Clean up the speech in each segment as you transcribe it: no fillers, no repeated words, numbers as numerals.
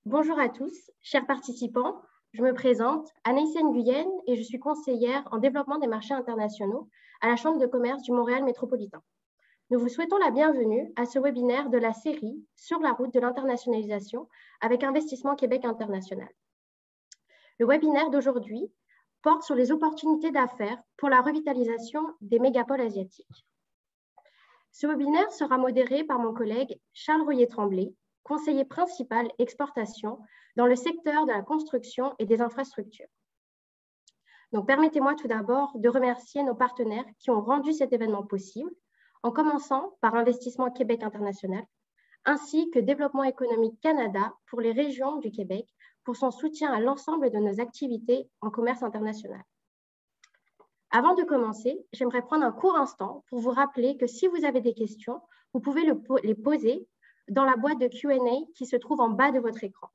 Bonjour à tous, chers participants. Je me présente, Anaïs Nguyen, et je suis conseillère en développement des marchés internationaux à la Chambre de commerce du Montréal métropolitain. Nous vous souhaitons la bienvenue à ce webinaire de la série Sur la route de l'internationalisation avec Investissement Québec International. Le webinaire d'aujourd'hui porte sur les opportunités d'affaires pour la revitalisation des mégapoles asiatiques. Ce webinaire sera modéré par mon collègue Charles Royer-Tremblay, conseiller principal exportation dans le secteur de la construction et des infrastructures. Donc, permettez-moi tout d'abord de remercier nos partenaires qui ont rendu cet événement possible, en commençant par Investissement Québec International, ainsi que Développement économique Canada pour les régions du Québec, pour son soutien à l'ensemble de nos activités en commerce international. Avant de commencer, j'aimerais prendre un court instant pour vous rappeler que si vous avez des questions, vous pouvez les poser dans la boîte de Q&A qui se trouve en bas de votre écran.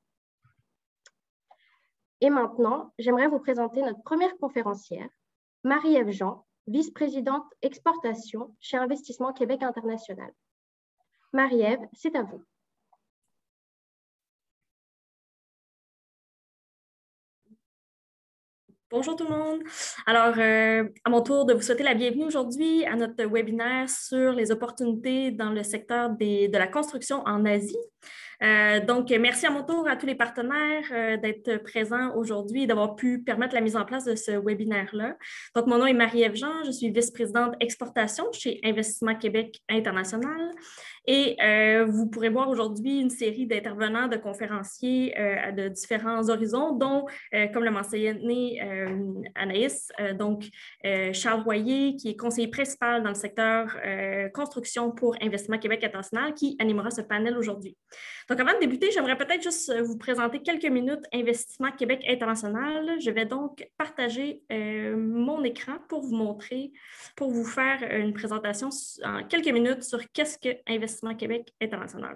Et maintenant, j'aimerais vous présenter notre première conférencière, Marie-Ève Jean, vice-présidente exportation chez Investissement Québec International. Marie-Ève, c'est à vous. Bonjour tout le monde. Alors, à mon tour de vous souhaiter la bienvenue aujourd'hui à notre webinaire sur les opportunités dans le secteur de la construction en Asie. Donc, merci à mon tour à tous les partenaires d'être présents aujourd'hui et d'avoir pu permettre la mise en place de ce webinaire-là. Donc, mon nom est Marie-Ève Jean, je suis vice-présidente exportation chez Investissement Québec International. Et vous pourrez voir aujourd'hui une série d'intervenants, de conférenciers de différents horizons, dont, comme l'a mentionné Anaïs, Charles Royer, qui est conseiller principal dans le secteur construction pour Investissement Québec International, qui animera ce panel aujourd'hui. Donc, avant de débuter, j'aimerais peut-être juste vous présenter quelques minutes Investissement Québec International. Je vais donc partager mon écran pour vous montrer, pour vous faire une présentation en quelques minutes sur qu'est-ce que Investissement Québec International.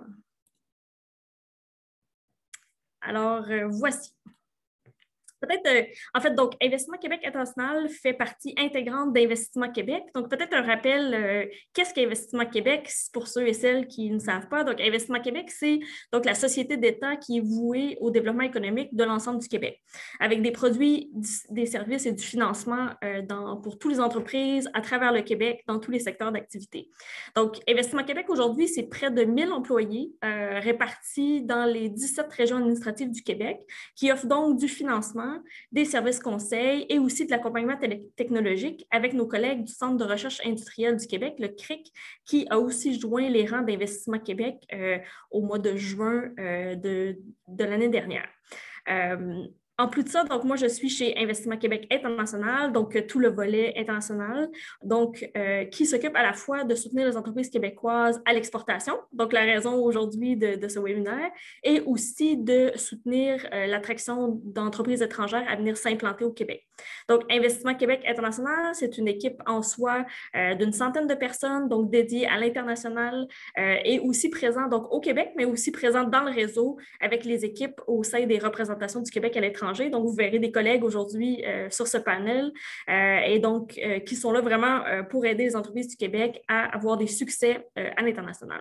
Alors, voici. Peut-être, en fait, donc, Investissement Québec International fait partie intégrante d'Investissement Québec. Donc, peut-être un rappel, qu'est-ce qu'Investissement Québec pour ceux et celles qui ne savent pas? Donc, Investissement Québec, c'est donc la société d'État qui est vouée au développement économique de l'ensemble du Québec, avec des produits, des services et du financement pour toutes les entreprises à travers le Québec, dans tous les secteurs d'activité. Donc, Investissement Québec, aujourd'hui, c'est près de 1000 employés répartis dans les 17 régions administratives du Québec, qui offrent donc du financement, des services conseils et aussi de l'accompagnement technologique avec nos collègues du Centre de recherche industrielle du Québec, le CRIC, qui a aussi joint les rangs d'Investissement Québec au mois de juin de l'année dernière. En plus de ça, donc moi, je suis chez Investissement Québec International, donc tout le volet international, donc qui s'occupe à la fois de soutenir les entreprises québécoises à l'exportation, donc la raison aujourd'hui de ce webinaire, et aussi de soutenir l'attraction d'entreprises étrangères à venir s'implanter au Québec. Donc, Investissement Québec International, c'est une équipe en soi d'une centaine de personnes, donc dédiée à l'international et aussi présente donc au Québec, mais aussi présente dans le réseau avec les équipes au sein des représentations du Québec à l'étranger. Donc, vous verrez des collègues aujourd'hui sur ce panel et donc qui sont là vraiment pour aider les entreprises du Québec à avoir des succès à l'international.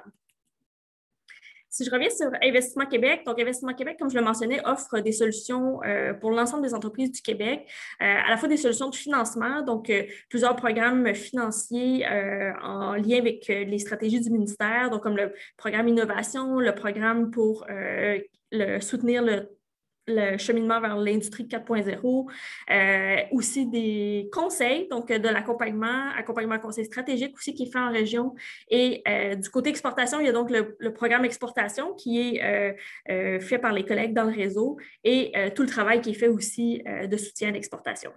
Si je reviens sur Investissement Québec, donc Investissement Québec, comme je le mentionnais, offre des solutions pour l'ensemble des entreprises du Québec, à la fois des solutions de financement, donc plusieurs programmes financiers en lien avec les stratégies du ministère, donc comme le programme Innovation, le programme pour soutenir le cheminement vers l'industrie 4.0, aussi des conseils, donc de l'accompagnement, conseil stratégique aussi qui est fait en région. Et du côté exportation, il y a donc le programme exportation qui est fait par les collègues dans le réseau et tout le travail qui est fait aussi de soutien à l'exportation.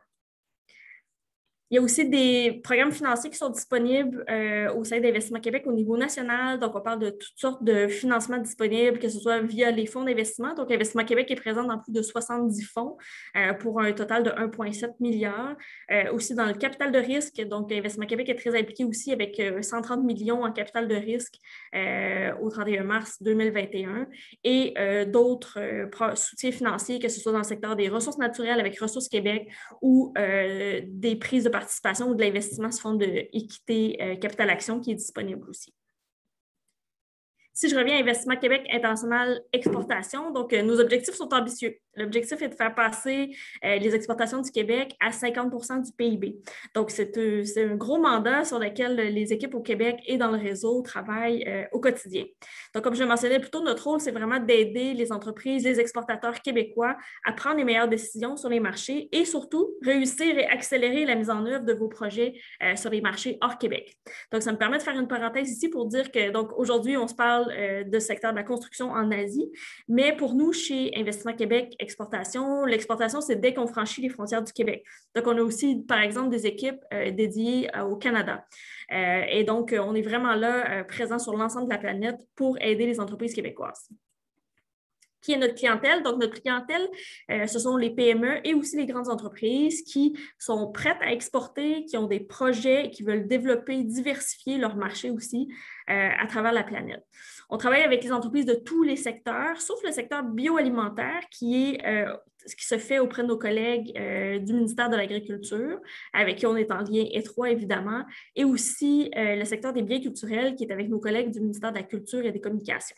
Il y a aussi des programmes financiers qui sont disponibles au sein d'Investissement Québec au niveau national. Donc, on parle de toutes sortes de financements disponibles, que ce soit via les fonds d'investissement. Donc, Investissement Québec est présent dans plus de 70 fonds pour un total de 1,7 milliard. Aussi dans le capital de risque. Donc, Investissement Québec est très impliqué aussi avec 130 millions en capital de risque au 31 mars 2021 et d'autres soutiens financiers, que ce soit dans le secteur des ressources naturelles avec Ressources Québec ou des prises de participation ou de l'investissement sous forme d'équité capital action qui est disponible aussi. Si je reviens à Investissement Québec International Exportation, donc nos objectifs sont ambitieux. L'objectif est de faire passer les exportations du Québec à 50% du PIB. Donc, c'est un gros mandat sur lequel les équipes au Québec et dans le réseau travaillent au quotidien. Donc, comme je le mentionnais plus tôt, notre rôle, c'est vraiment d'aider les entreprises, les exportateurs québécois à prendre les meilleures décisions sur les marchés et surtout réussir et accélérer la mise en œuvre de vos projets sur les marchés hors Québec. Donc, ça me permet de faire une parenthèse ici pour dire que, donc, aujourd'hui, on se parle de secteur de la construction en Asie, mais pour nous, chez Investissement Québec Exportation, l'exportation, c'est dès qu'on franchit les frontières du Québec. Donc, on a aussi, par exemple, des équipes dédiées au Canada. Et donc, on est vraiment là, présent sur l'ensemble de la planète pour aider les entreprises québécoises. Qui est notre clientèle? Donc, notre clientèle, ce sont les PME et aussi les grandes entreprises qui sont prêtes à exporter, qui ont des projets et qui veulent développer, diversifier leur marché aussi à travers la planète. On travaille avec les entreprises de tous les secteurs, sauf le secteur bioalimentaire qui est ce qui se fait auprès de nos collègues du ministère de l'Agriculture, avec qui on est en lien étroit, évidemment, et aussi le secteur des biens culturels qui est avec nos collègues du ministère de la Culture et des Communications.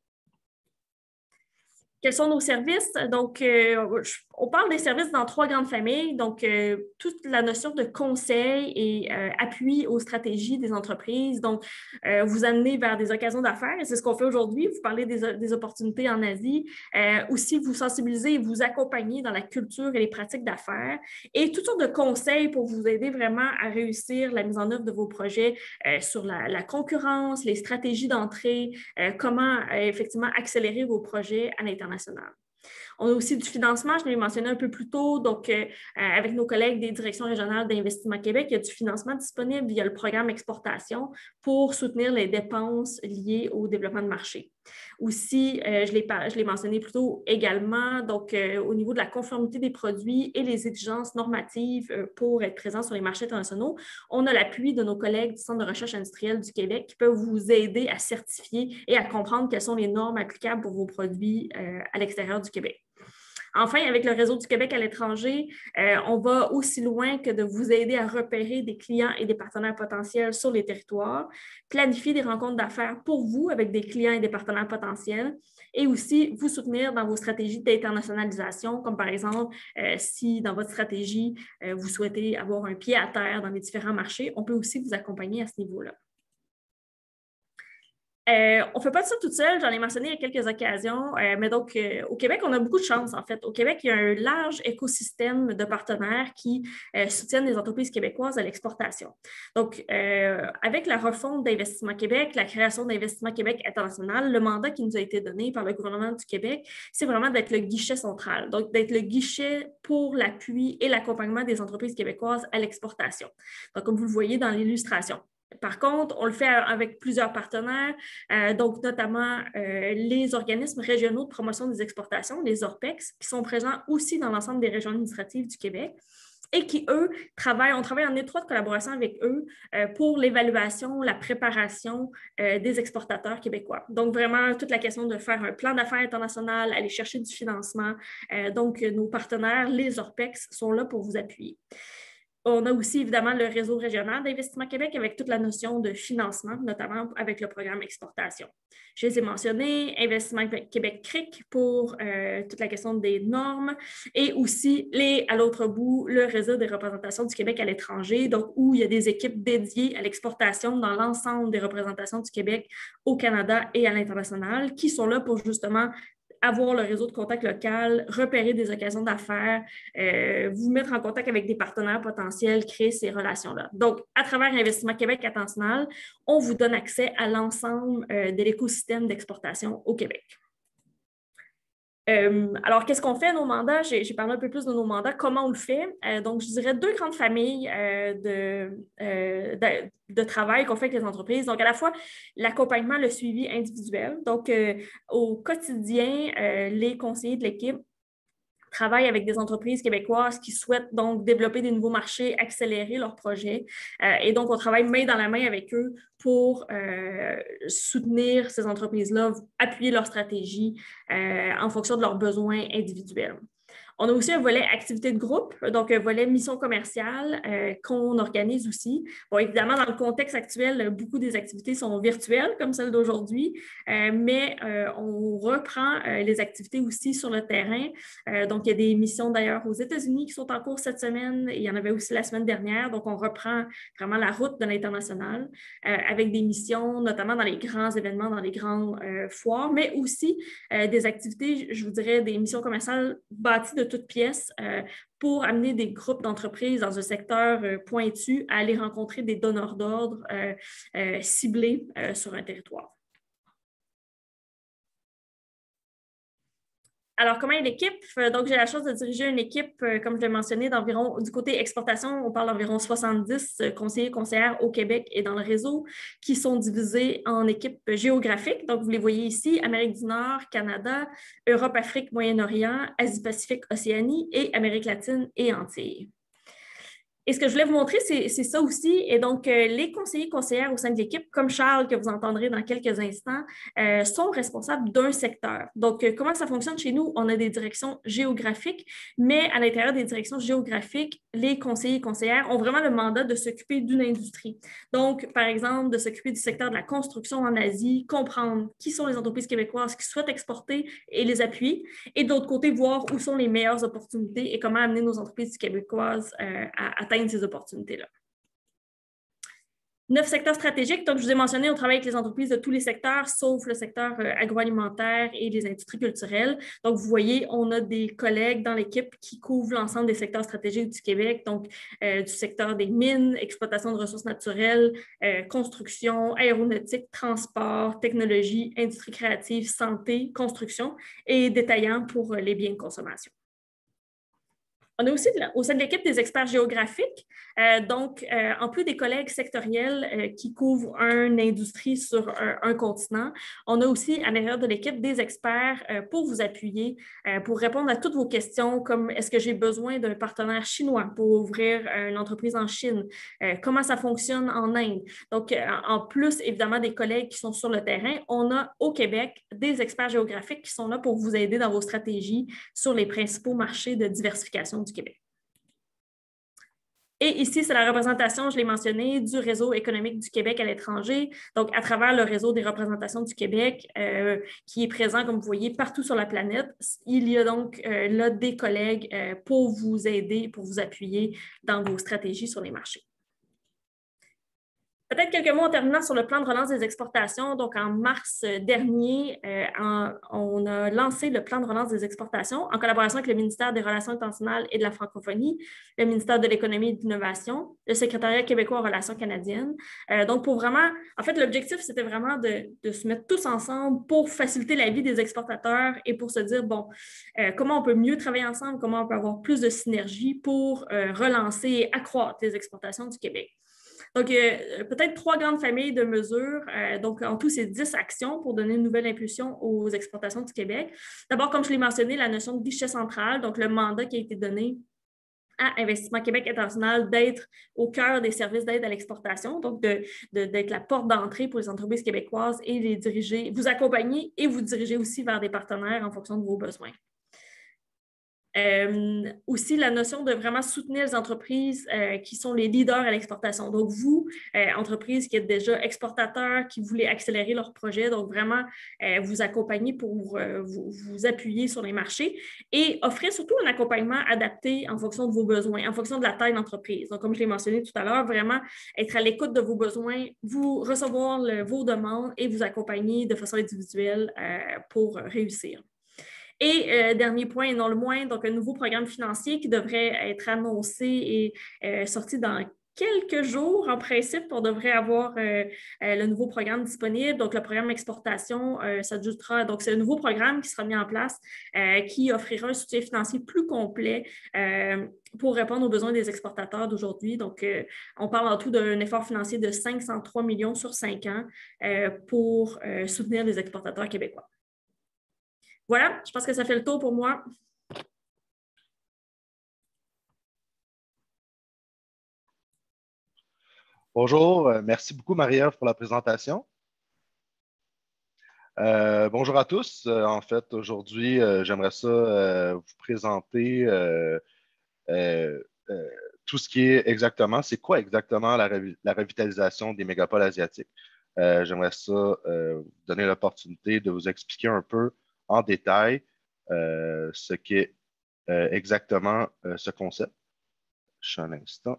Quels sont nos services? Donc, on parle des services dans 3 grandes familles. Donc, toute la notion de conseil et appui aux stratégies des entreprises. Donc, vous amener vers des occasions d'affaires. Et c'est ce qu'on fait aujourd'hui. Vous parlez des opportunités en Asie. Aussi, vous sensibiliser et vous accompagner dans la culture et les pratiques d'affaires. Et toutes sortes de conseils pour vous aider vraiment à réussir la mise en œuvre de vos projets sur la concurrence, les stratégies d'entrée, comment effectivement accélérer vos projets à l'international. On a aussi du financement, je l'ai mentionné un peu plus tôt, donc avec nos collègues des directions régionales d'Investissement Québec, il y a du financement disponible via le programme Exportation pour soutenir les dépenses liées au développement de marché. Aussi, je l'ai mentionné plus tôt également, donc au niveau de la conformité des produits et les exigences normatives pour être présents sur les marchés internationaux, on a l'appui de nos collègues du Centre de recherche industrielle du Québec qui peuvent vous aider à certifier et à comprendre quelles sont les normes applicables pour vos produits à l'extérieur du Québec. Enfin, avec le réseau du Québec à l'étranger, on va aussi loin que de vous aider à repérer des clients et des partenaires potentiels sur les territoires, planifier des rencontres d'affaires pour vous avec des clients et des partenaires potentiels et aussi vous soutenir dans vos stratégies d'internationalisation, comme par exemple, si dans votre stratégie, vous souhaitez avoir un pied à terre dans les différents marchés, on peut aussi vous accompagner à ce niveau-là. On ne fait pas de ça toute seule, j'en ai mentionné à quelques occasions, mais donc au Québec, on a beaucoup de chance en fait. Au Québec, il y a un large écosystème de partenaires qui soutiennent les entreprises québécoises à l'exportation. Donc, avec la refonte d'Investissement Québec, la création d'Investissement Québec International, le mandat qui nous a été donné par le gouvernement du Québec, c'est vraiment d'être le guichet central, donc d'être le guichet pour l'appui et l'accompagnement des entreprises québécoises à l'exportation. Donc, comme vous le voyez dans l'illustration. Par contre, on le fait avec plusieurs partenaires, donc notamment les organismes régionaux de promotion des exportations, les ORPEX, qui sont présents aussi dans l'ensemble des régions administratives du Québec et qui, eux, on travaille en étroite collaboration avec eux pour l'évaluation, la préparation des exportateurs québécois. Donc, vraiment, toute la question de faire un plan d'affaires international, aller chercher du financement. Donc, nos partenaires, les ORPEX, sont là pour vous appuyer. On a aussi évidemment le réseau régional d'Investissement Québec avec toute la notion de financement, notamment avec le programme Exportation. Je les ai mentionnés, Investissement Québec CRIC pour toute la question des normes et aussi, à l'autre bout, le réseau des représentations du Québec à l'étranger, donc où il y a des équipes dédiées à l'exportation dans l'ensemble des représentations du Québec au Canada et à l'international qui sont là pour justement avoir le réseau de contact local, repérer des occasions d'affaires, vous mettre en contact avec des partenaires potentiels, créer ces relations-là. Donc, à travers Investissement Québec International, on vous donne accès à l'ensemble de l'écosystème d'exportation au Québec. Alors, qu'est-ce qu'on fait, nos mandats? J'ai parlé un peu plus de nos mandats, comment on le fait. Donc, je dirais 2 grandes familles de travail qu'on fait avec les entreprises. Donc, à la fois, l'accompagnement, le suivi individuel. Donc, au quotidien, les conseillers de l'équipe travaillent avec des entreprises québécoises qui souhaitent donc développer des nouveaux marchés, accélérer leurs projets. Et donc, on travaille main dans la main avec eux pour soutenir ces entreprises-là, appuyer leur stratégie en fonction de leurs besoins individuels. On a aussi un volet activité de groupe, donc un volet mission commerciale qu'on organise aussi. Bon, évidemment, dans le contexte actuel, beaucoup des activités sont virtuelles, comme celle d'aujourd'hui, mais on reprend les activités aussi sur le terrain. Donc, il y a des missions d'ailleurs aux États-Unis qui sont en cours cette semaine. Il y en avait aussi la semaine dernière. Donc, on reprend vraiment la route de l'international avec des missions, notamment dans les grands événements, dans les grandes foires, mais aussi des activités, je vous dirais, des missions commerciales bâties de toutes pièces pour amener des groupes d'entreprises dans un secteur pointu à aller rencontrer des donneurs d'ordre ciblés sur un territoire. Alors, comment est l'équipe? Donc, j'ai la chance de diriger une équipe, comme je l'ai mentionné, d'environ, du côté exportation, on parle d'environ 70 conseillers, conseillères au Québec et dans le réseau, qui sont divisés en équipes géographiques. Donc, vous les voyez ici, Amérique du Nord, Canada, Europe, Afrique, Moyen-Orient, Asie-Pacifique, Océanie et Amérique latine et Antilles. Et ce que je voulais vous montrer, c'est ça aussi. Et donc, les conseillers conseillères au sein de l'équipe, comme Charles, que vous entendrez dans quelques instants, sont responsables d'un secteur. Donc, comment ça fonctionne chez nous? On a des directions géographiques, mais à l'intérieur des directions géographiques, les conseillers conseillères ont vraiment le mandat de s'occuper d'une industrie. Donc, par exemple, de s'occuper du secteur de la construction en Asie, comprendre qui sont les entreprises québécoises qui souhaitent exporter et les appuyer. Et de l'autre côté, voir où sont les meilleures opportunités et comment amener nos entreprises québécoises à atteindre ces opportunités-là. 9 secteurs stratégiques. Donc, je vous ai mentionné, on travaille avec les entreprises de tous les secteurs, sauf le secteur agroalimentaire et les industries culturelles. Donc, vous voyez, on a des collègues dans l'équipe qui couvrent l'ensemble des secteurs stratégiques du Québec, donc du secteur des mines, exploitation de ressources naturelles, construction, aéronautique, transport, technologie, industrie créative, santé, construction et détaillant pour les biens de consommation. On a aussi au sein de l'équipe des experts géographiques. Donc, en plus des collègues sectoriels qui couvrent une industrie sur un continent, on a aussi à l'intérieur de l'équipe des experts pour vous appuyer, pour répondre à toutes vos questions, comme est-ce que j'ai besoin d'un partenaire chinois pour ouvrir une entreprise en Chine? Comment ça fonctionne en Inde? Donc, en plus, évidemment, des collègues qui sont sur le terrain, on a au Québec des experts géographiques qui sont là pour vous aider dans vos stratégies sur les principaux marchés de diversification du Québec. Et ici, c'est la représentation, je l'ai mentionné, du réseau économique du Québec à l'étranger, donc à travers le réseau des représentations du Québec qui est présent, comme vous voyez, partout sur la planète. Il y a donc là des collègues pour vous aider, pour vous appuyer dans vos stratégies sur les marchés. Peut-être quelques mots en terminant sur le plan de relance des exportations. Donc, en mars dernier, on a lancé le plan de relance des exportations en collaboration avec le ministère des Relations internationales et de la francophonie, le ministère de l'Économie et de l'Innovation, le secrétariat québécois aux relations canadiennes. Donc, pour vraiment, en fait, l'objectif, c'était vraiment de se mettre tous ensemble pour faciliter la vie des exportateurs et pour se dire, bon, comment on peut mieux travailler ensemble, comment on peut avoir plus de synergie pour relancer et accroître les exportations du Québec. Donc, peut-être 3 grandes familles de mesures. Donc, en tout, c'est 10 actions pour donner une nouvelle impulsion aux exportations du Québec. D'abord, comme je l'ai mentionné, la notion de guichet central, donc le mandat qui a été donné à Investissement Québec International d'être au cœur des services d'aide à l'exportation, donc d'être la porte d'entrée pour les entreprises québécoises et les diriger, vous accompagner et vous diriger aussi vers des partenaires en fonction de vos besoins. Aussi, la notion de vraiment soutenir les entreprises qui sont les leaders à l'exportation. Donc, vous, entreprises qui êtes déjà exportateurs, qui voulez accélérer leurs projets, donc vraiment vous accompagner pour vous appuyer sur les marchés et offrir surtout un accompagnement adapté en fonction de vos besoins, en fonction de la taille d'entreprise. Donc, comme je l'ai mentionné tout à l'heure, vraiment être à l'écoute de vos besoins, vous recevoir vos demandes et vous accompagner de façon individuelle pour réussir. Et dernier point, et non le moins, donc un nouveau programme financier qui devrait être annoncé et sorti dans quelques jours. En principe, on devrait avoir le nouveau programme disponible. Donc, le programme exportation s'ajoutera. Donc, c'est un nouveau programme qui sera mis en place qui offrira un soutien financier plus complet pour répondre aux besoins des exportateurs d'aujourd'hui. Donc, on parle en tout d'un effort financier de 503 millions sur 5 ans pour soutenir les exportateurs québécois. Voilà, je pense que ça fait le tour pour moi. Bonjour, merci beaucoup Maria pour la présentation. Bonjour à tous. En fait, aujourd'hui, j'aimerais ça vous présenter euh, euh, tout ce qui est exactement, c'est quoi exactement la revitalisation des mégapoles asiatiques. J'aimerais ça vous donner l'opportunité de vous expliquer un peu en détail ce qu'est exactement ce concept. Je suis un instant.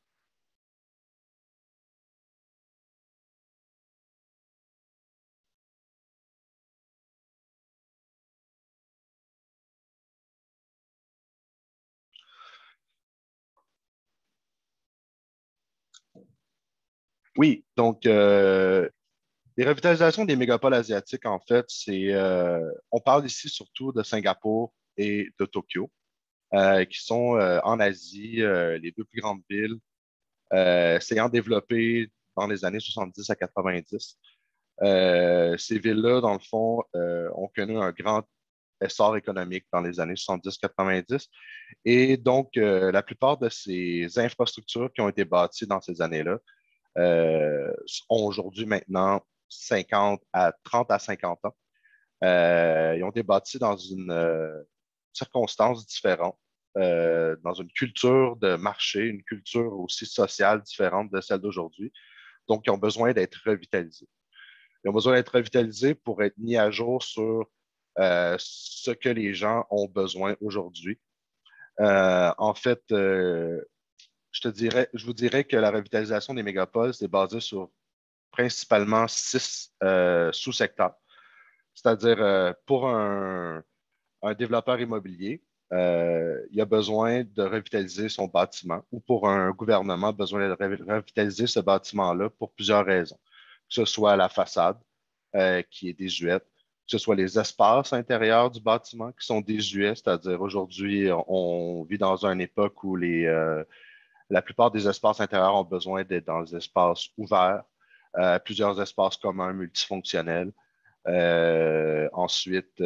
Oui, donc les revitalisations des mégapoles asiatiques, en fait, on parle ici surtout de Singapour et de Tokyo, qui sont en Asie les deux plus grandes villes, s'ayant développées dans les années 70 à 90. Ces villes-là, dans le fond, ont connu un grand essor économique dans les années 70-90. Et donc, la plupart de ces infrastructures qui ont été bâties dans ces années-là euh, ont aujourd'hui maintenant 30 à 50 ans. Ils ont été bâtis dans une circonstance différente, dans une culture de marché, une culture aussi sociale différente de celle d'aujourd'hui. Donc, ils ont besoin d'être revitalisés. Ils ont besoin d'être revitalisés pour être mis à jour sur ce que les gens ont besoin aujourd'hui. En fait, je vous dirais que la revitalisation des mégapoles, c'est basé sur principalement 6 sous-secteurs. C'est-à-dire, pour un développeur immobilier, il a besoin de revitaliser son bâtiment ou pour un gouvernement, besoin de revitaliser ce bâtiment-là pour plusieurs raisons. Que ce soit la façade qui est désuète, que ce soit les espaces intérieurs du bâtiment qui sont désuets, c'est-à-dire aujourd'hui, on vit dans une époque où la plupart des espaces intérieurs ont besoin d'être dans des espaces ouverts, plusieurs espaces communs multifonctionnels. Ensuite,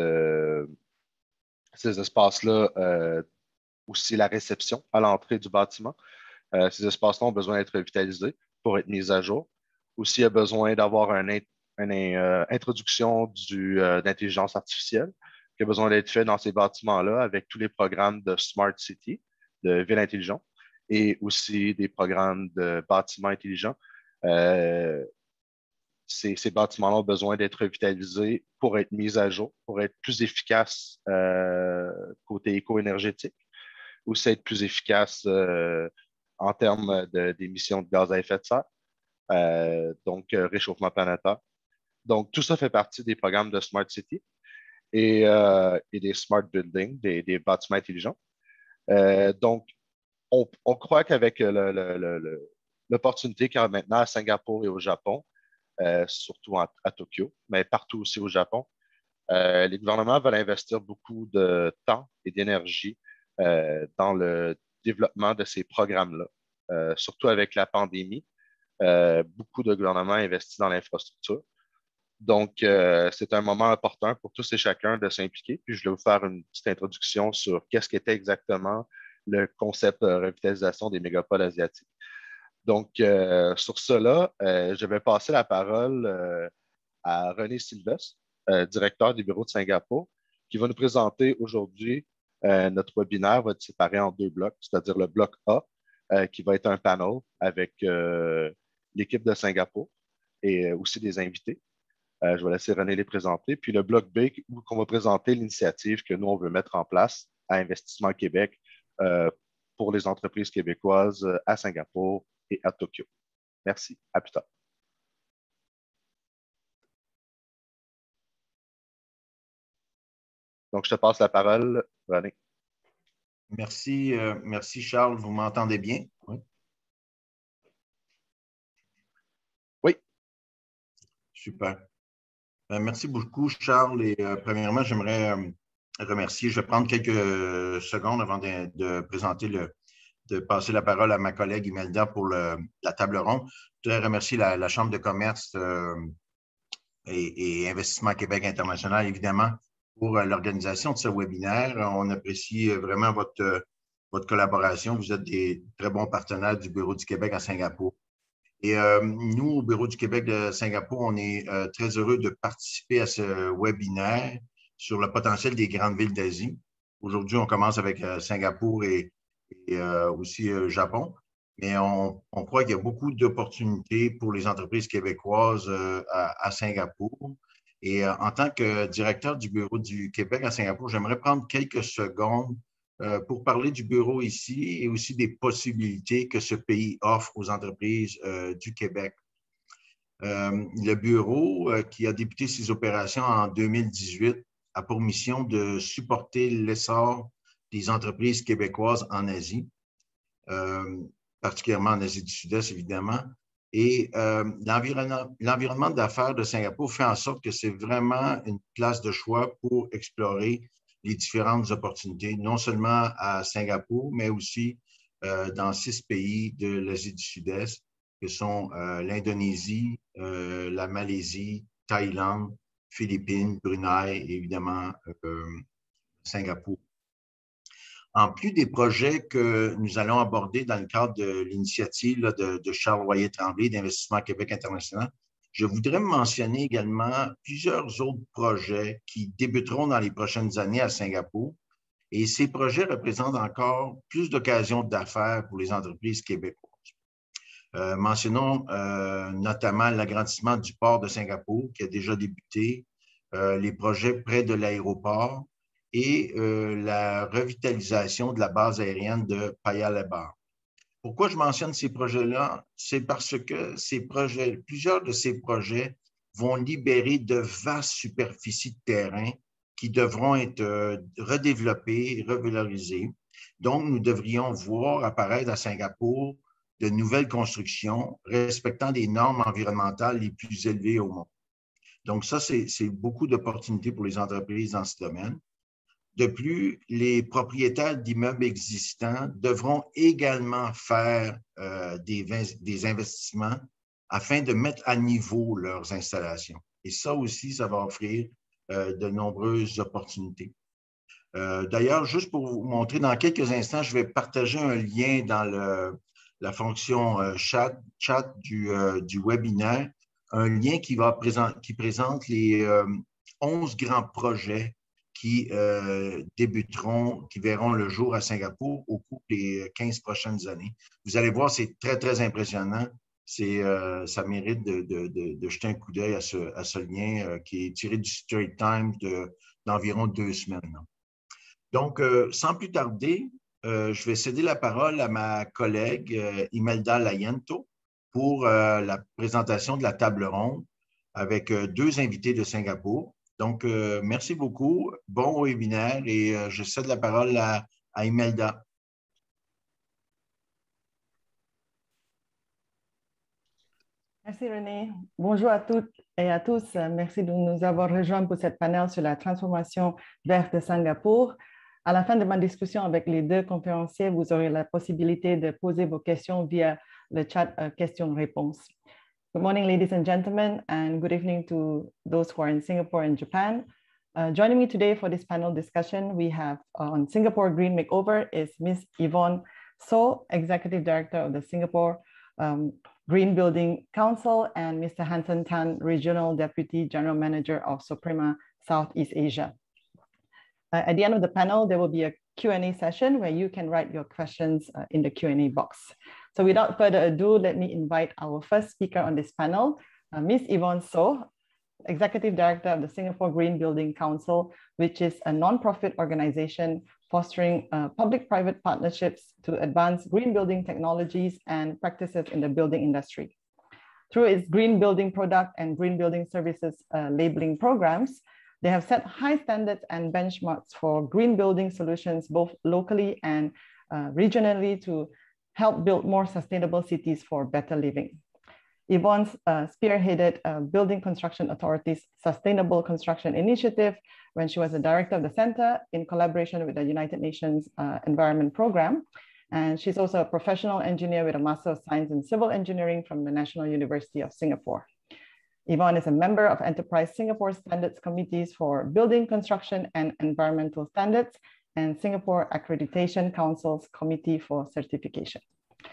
ces espaces-là, aussi la réception à l'entrée du bâtiment. Ces espaces-là ont besoin d'être revitalisés pour être mis à jour. Aussi, il y a besoin d'avoir une introduction d'intelligence artificielle qui a besoin d'être fait dans ces bâtiments-là avec tous les programmes de Smart City, de ville intelligente, et aussi des programmes de bâtiments intelligents. Euh, ces bâtiments-là ont besoin d'être revitalisés pour être mis à jour, pour être plus efficaces côté éco-énergétique, aussi être plus efficaces en termes d'émissions de gaz à effet de serre, donc réchauffement planétaire. Donc, tout ça fait partie des programmes de Smart City et des Smart Buildings, des bâtiments intelligents. Donc, on croit qu'avec l'opportunité qu'il y a maintenant à Singapour et au Japon, surtout à Tokyo, mais partout aussi au Japon, les gouvernements veulent investir beaucoup de temps et d'énergie dans le développement de ces programmes-là. Surtout avec la pandémie, beaucoup de gouvernements investissent dans l'infrastructure. Donc, c'est un moment important pour tous et chacun de s'impliquer. Puis, je vais vous faire une petite introduction sur qu'est-ce qu'était exactement le concept de revitalisation des mégapoles asiatiques. Donc, sur cela, je vais passer la parole à René Sylvestre, directeur du bureau de Singapour, qui va nous présenter aujourd'hui notre webinaire va être séparé en deux blocs, c'est-à-dire le bloc A, qui va être un panel avec l'équipe de Singapour et aussi des invités. Je vais laisser René les présenter. Puis le bloc B, où on va présenter l'initiative que nous, on veut mettre en place à Investissement Québec pour les entreprises québécoises à Singapour et à Tokyo. Merci. À plus tard. Donc, je te passe la parole, René. Merci, merci Charles. Vous m'entendez bien? Oui. Oui. Super. Merci beaucoup, Charles. Et premièrement, j'aimerais remercier. Je vais prendre quelques secondes avant de présenter de passer la parole à ma collègue Imelda pour la table ronde. Je voudrais remercier la Chambre de commerce et Investissement Québec International, évidemment, pour l'organisation de ce webinaire. On apprécie vraiment votre collaboration. Vous êtes des très bons partenaires du Bureau du Québec à Singapour. Et nous, au Bureau du Québec de Singapour, on est très heureux de participer à ce webinaire sur le potentiel des grandes villes d'Asie. Aujourd'hui, on commence avec Singapour et aussi Japon, mais on croit qu'il y a beaucoup d'opportunités pour les entreprises québécoises à Singapour. Et en tant que directeur du Bureau du Québec à Singapour, j'aimerais prendre quelques secondes pour parler du bureau ici et aussi des possibilités que ce pays offre aux entreprises du Québec. Le bureau, qui a débuté ses opérations en 2018, a pour mission de supporter l'essor des entreprises québécoises en Asie, particulièrement en Asie du Sud-Est, évidemment. Et l'environnement d'affaires de Singapour fait en sorte que c'est vraiment une place de choix pour explorer les différentes opportunités, non seulement à Singapour, mais aussi dans 6 pays de l'Asie du Sud-Est, que sont l'Indonésie, la Malaisie, Thaïlande, Philippines, Brunei et évidemment Singapour. En plus des projets que nous allons aborder dans le cadre de l'initiative de Charles Royer-Tremblay d'Investissement Québec International, je voudrais mentionner également plusieurs autres projets qui débuteront dans les prochaines années à Singapour. Et ces projets représentent encore plus d'occasions d'affaires pour les entreprises québécoises. Mentionnons notamment l'agrandissement du port de Singapour qui a déjà débuté, les projets près de l'aéroport et la revitalisation de la base aérienne de Paya Lebar. Pourquoi je mentionne ces projets-là? C'est parce que plusieurs de ces projets vont libérer de vastes superficies de terrain qui devront être redéveloppées, revalorisées. Donc, nous devrions voir apparaître à Singapour de nouvelles constructions respectant des normes environnementales les plus élevées au monde. Donc, ça, c'est beaucoup d'opportunités pour les entreprises dans ce domaine. De plus, les propriétaires d'immeubles existants devront également faire des investissements afin de mettre à niveau leurs installations. Et ça aussi, ça va offrir de nombreuses opportunités. D'ailleurs, juste pour vous montrer, dans quelques instants, je vais partager un lien dans la fonction chat du webinaire, un lien qui présente les 11 grands projets qui débuteront, qui verront le jour à Singapour au cours des 15 prochaines années. Vous allez voir, c'est très, très impressionnant. Ça mérite de jeter un coup d'œil à ce lien qui est tiré du Straits Times d'environ 2 semaines. Donc, sans plus tarder, je vais céder la parole à ma collègue Imelda Laiento pour la présentation de la table ronde avec 2 invités de Singapour. Donc, merci beaucoup. Bon webinaire et je cède la parole à Imelda. Merci René. Bonjour à toutes et à tous. Merci de nous avoir rejoints pour cette panel sur la transformation verte de Singapour. À la fin de ma discussion avec les 2 conférenciers, vous aurez la possibilité de poser vos questions via le chat questions-réponses. Good morning, ladies and gentlemen, and good evening to those who are in Singapore and Japan. Joining me today for this panel discussion, we have on Singapore Green Makeover is Ms. Yvonne So, Executive Director of the Singapore Green Building Council, and Mr. Hansen Tan, Regional Deputy General Manager of Soprema Southeast Asia. At the end of the panel, there will be a Q&A session where you can write your questions in the Q&A box. So without further ado, let me invite our first speaker on this panel, Ms. Yvonne So, Executive Director of the Singapore Green Building Council, which is a non-profit organization fostering public-private partnerships to advance green building technologies and practices in the building industry. Through its green building product and green building services labeling programs, they have set high standards and benchmarks for green building solutions, both locally and regionally, to help build more sustainable cities for better living. Yvonne spearheaded Building Construction Authority's Sustainable Construction Initiative when she was the director of the center in collaboration with the United Nations Environment Program. And she's also a professional engineer with a Master of Science in Civil Engineering from the National University of Singapore. Yvonne is a member of Enterprise Singapore Standards Committees for Building Construction and Environmental Standards and Singapore Accreditation Council's Committee for Certification.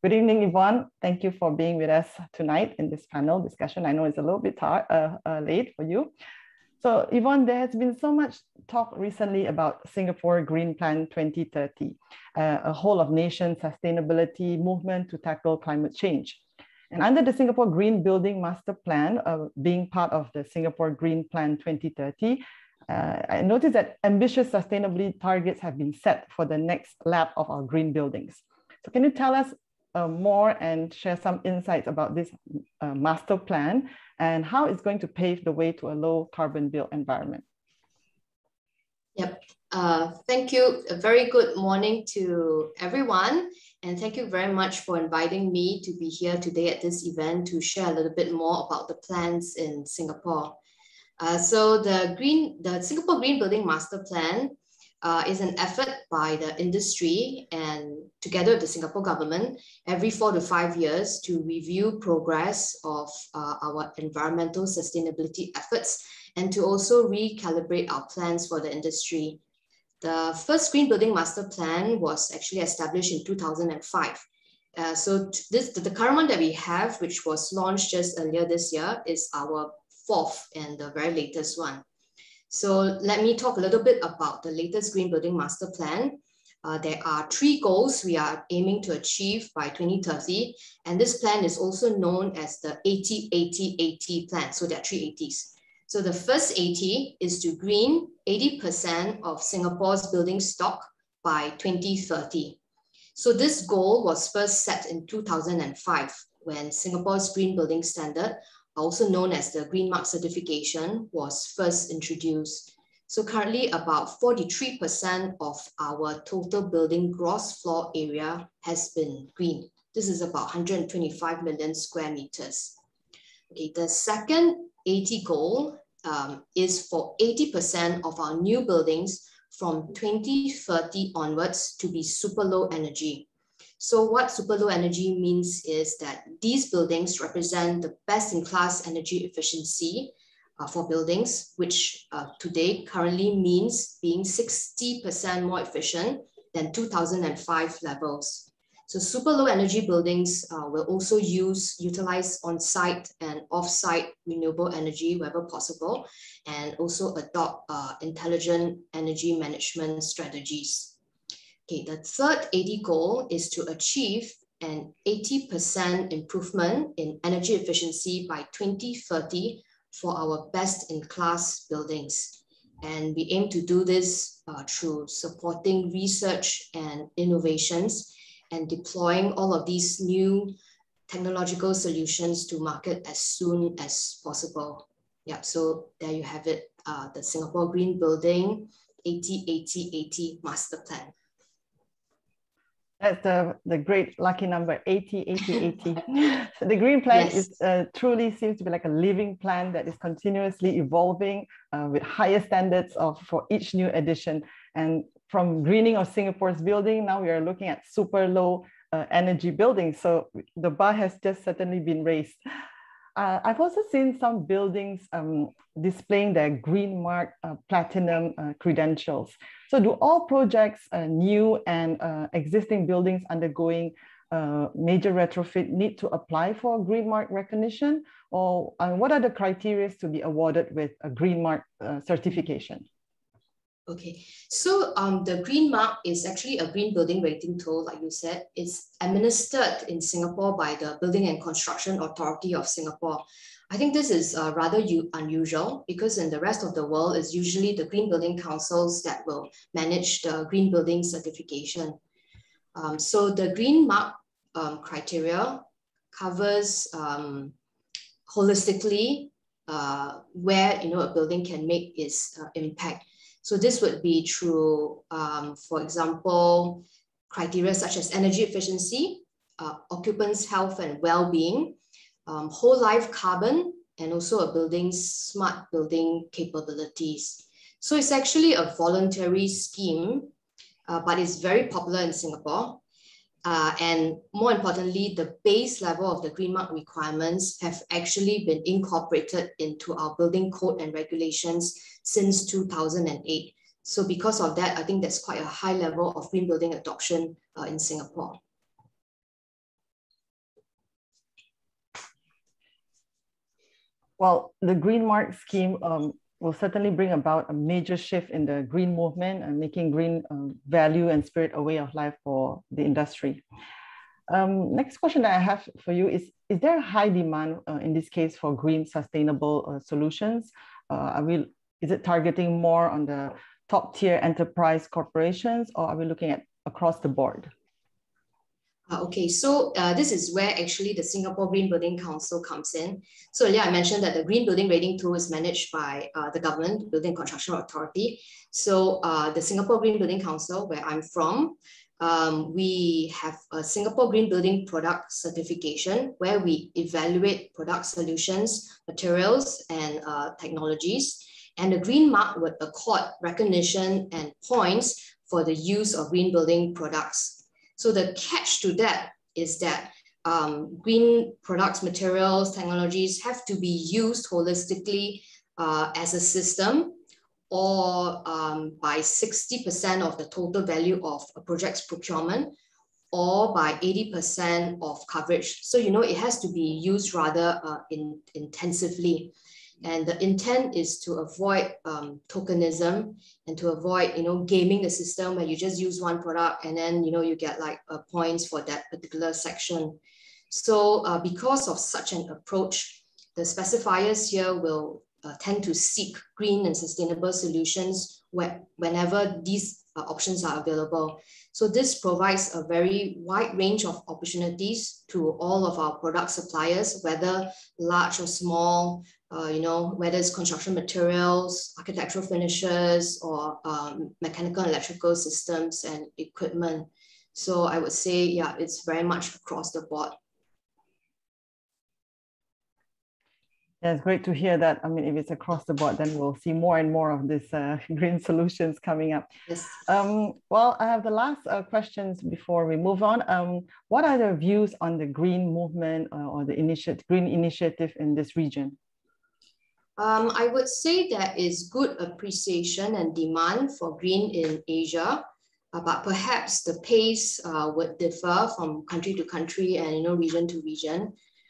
Good evening, Yvonne. Thank you for being with us tonight in this panel discussion. I know it's a little bit late for you. So Yvonne, there has been so much talk recently about Singapore Green Plan 2030, a whole of nation sustainability movement to tackle climate change. And under the Singapore Green Building Master Plan, being part of the Singapore Green Plan 2030, I noticed that ambitious sustainability targets have been set for the next lap of our green buildings. So can you tell us more and share some insights about this master plan and how it's going to pave the way to a low carbon built environment? Yep. Thank you. A very good morning to everyone. And thank you very much for inviting me to be here today at this event to share a little bit more about the plans in Singapore. So the Singapore Green Building Master Plan is an effort by the industry and together with the Singapore government every 4 to 5 years to review progress of our environmental sustainability efforts and to also recalibrate our plans for the industry. The first Green Building Master Plan was actually established in 2005. So the current one that we have, which was launched just earlier this year, is our fourth and the very latest one. So let me talk a little bit about the latest Green Building Master Plan. There are 3 goals we are aiming to achieve by 2030. And this plan is also known as the 80-80-80 plan. So there are 3 80s. So the first 80 is to green 80% of Singapore's building stock by 2030. So this goal was first set in 2005 when Singapore's Green Building Standard, also known as the Green Mark certification, was first introduced. So currently about 43% of our total building gross floor area has been green. This is about 125 million square meters. Okay, the second 80 goal is for 80% of our new buildings from 2030 onwards to be super low energy. So what super low energy means is that these buildings represent the best-in-class energy efficiency for buildings, which today currently means being 60% more efficient than 2005 levels. So super low energy buildings will also utilize on-site and off-site renewable energy wherever possible, and also adopt intelligent energy management strategies. Okay, the third 80 goal is to achieve an 80% improvement in energy efficiency by 2030 for our best-in-class buildings. And we aim to do this through supporting research and innovations and deploying all of these new technological solutions to market as soon as possible. Yeah, so there you have it, the Singapore Green Building 80-80-80 Master Plan. That's the great lucky number, 80-80-80. So the Green Plan Yes. is truly seems to be like a living plan that is continuously evolving with higher standards for each new edition. And from greening of Singapore's building, now we are looking at super low energy buildings. So the bar has just certainly been raised. I've also seen some buildings displaying their Green Mark Platinum credentials. So do all projects, new and existing buildings undergoing major retrofit, need to apply for Green Mark recognition? Or what are the criteria to be awarded with a Green Mark certification? Okay, so the Green Mark is actually a green building rating tool, like you said. It's administered in Singapore by the Building and Construction Authority of Singapore. I think this is rather unusual because in the rest of the world, it's usually the green building councils that will manage the green building certification. So the Green Mark criteria covers holistically where a building can make its impact. So this would be through, for example, criteria such as energy efficiency, occupants' health and well-being, whole life carbon, and also a building's smart building capabilities. So it's actually a voluntary scheme, but it's very popular in Singapore. And more importantly, the base level of the Green Mark requirements have actually been incorporated into our building code and regulations since 2008. So because of that, I think there's quite a high level of green building adoption in Singapore. Well, the Green Mark scheme will certainly bring about a major shift in the green movement and making green value and spirit a way of life for the industry. Next question that I have for you is there a high demand in this case for green sustainable solutions? Is it targeting more on the top tier enterprise corporations, or are we looking at across the board? Okay, so this is where actually the Singapore Green Building Council comes in. So earlier I mentioned that the Green Building Rating Tool is managed by the government, Building and Construction Authority. So the Singapore Green Building Council, where I'm from, we have a Singapore Green Building Product Certification where we evaluate product solutions, materials, and technologies. And the Green Mark would accord recognition and points for the use of green building products. So the catch to that is that green products, materials, technologies have to be used holistically as a system, or by 60% of the total value of a project's procurement, or by 80% of coverage. So, you know, it has to be used rather intensively. And the intent is to avoid tokenism and to avoid, you know, gaming the system where you just use one product and then, you know, you get like points for that particular section. So because of such an approach, the specifiers here will tend to seek green and sustainable solutions whenever these options are available. So this provides a very wide range of opportunities to all of our product suppliers, whether large or small, you know, whether it's construction materials, architectural finishes, or mechanical and electrical systems and equipment. So I would say, yeah, it's very much across the board. Yeah, it's great to hear that. I mean, if it's across the board, then we'll see more and more of this green solutions coming up. Yes. Well, I have the last questions before we move on. What are the views on the green movement or the green initiative in this region? I would say there is good appreciation and demand for green in Asia, but perhaps the pace would differ from country to country and, you know, region to region.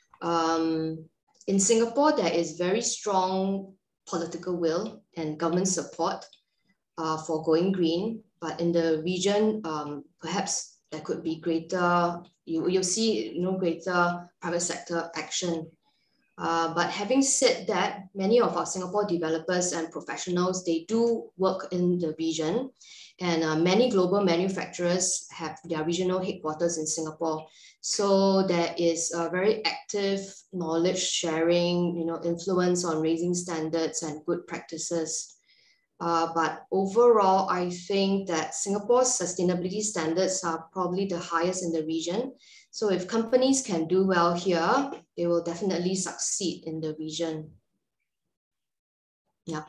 In Singapore, there is very strong political will and government support for going green, but in the region, perhaps there could be greater, you'll see, you know, greater private sector action. But having said that, many of our Singapore developers and professionals, they do work in the region, and many global manufacturers have their regional headquarters in Singapore. So there is a very active knowledge sharing, you know, influence on raising standards and good practices. But overall, I think that Singapore's sustainability standards are probably the highest in the region. So if companies can do well here, they will definitely succeed in the region. Yeah.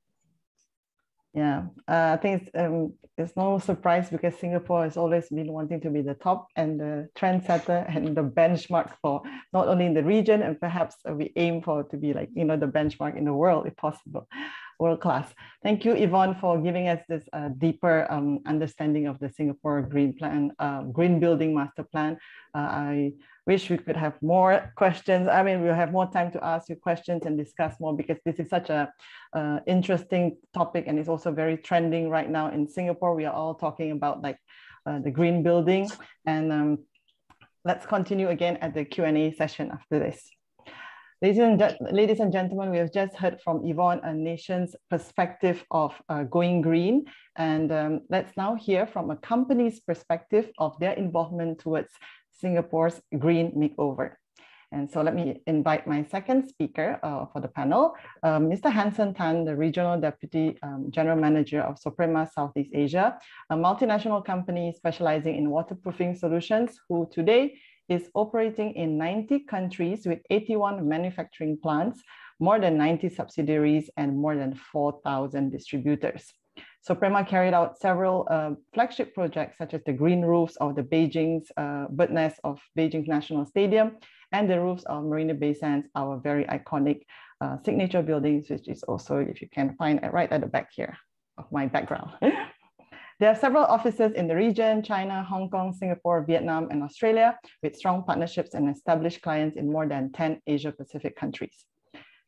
Yeah, I think it's no surprise because Singapore has always been wanting to be the top and the trendsetter and the benchmark for not only in the region, and perhaps we aim for to be like, you know, the benchmark in the world if possible, world class. Thank you, Yvonne, for giving us this deeper understanding of the Singapore Green Plan, Green Building Master Plan. I wish we could have more questions. I mean, we'll have more time to ask you questions and discuss more because this is such a interesting topic, and it's also very trending right now in Singapore. We are all talking about like the green building, and let's continue again at the Q&A session after this. Ladies and gentlemen, we have just heard from Yvonne, a nation's perspective of going green, and let's now hear from a company's perspective of their involvement towards Singapore's green makeover. And so let me invite my second speaker for the panel, Mr. Hansen Tan, the Regional Deputy General Manager of Soprema Southeast Asia, a multinational company specializing in waterproofing solutions, who today is operating in 90 countries with 81 manufacturing plants, more than 90 subsidiaries, and more than 4,000 distributors. Soprema carried out several flagship projects such as the green roofs of the Beijing's bird nest of Beijing's National Stadium and the roofs of Marina Bay Sands, our very iconic signature buildings, which is also, if you can find it right at the back here of my background. There are several offices in the region: China, Hong Kong, Singapore, Vietnam, and Australia, with strong partnerships and established clients in more than 10 Asia-Pacific countries.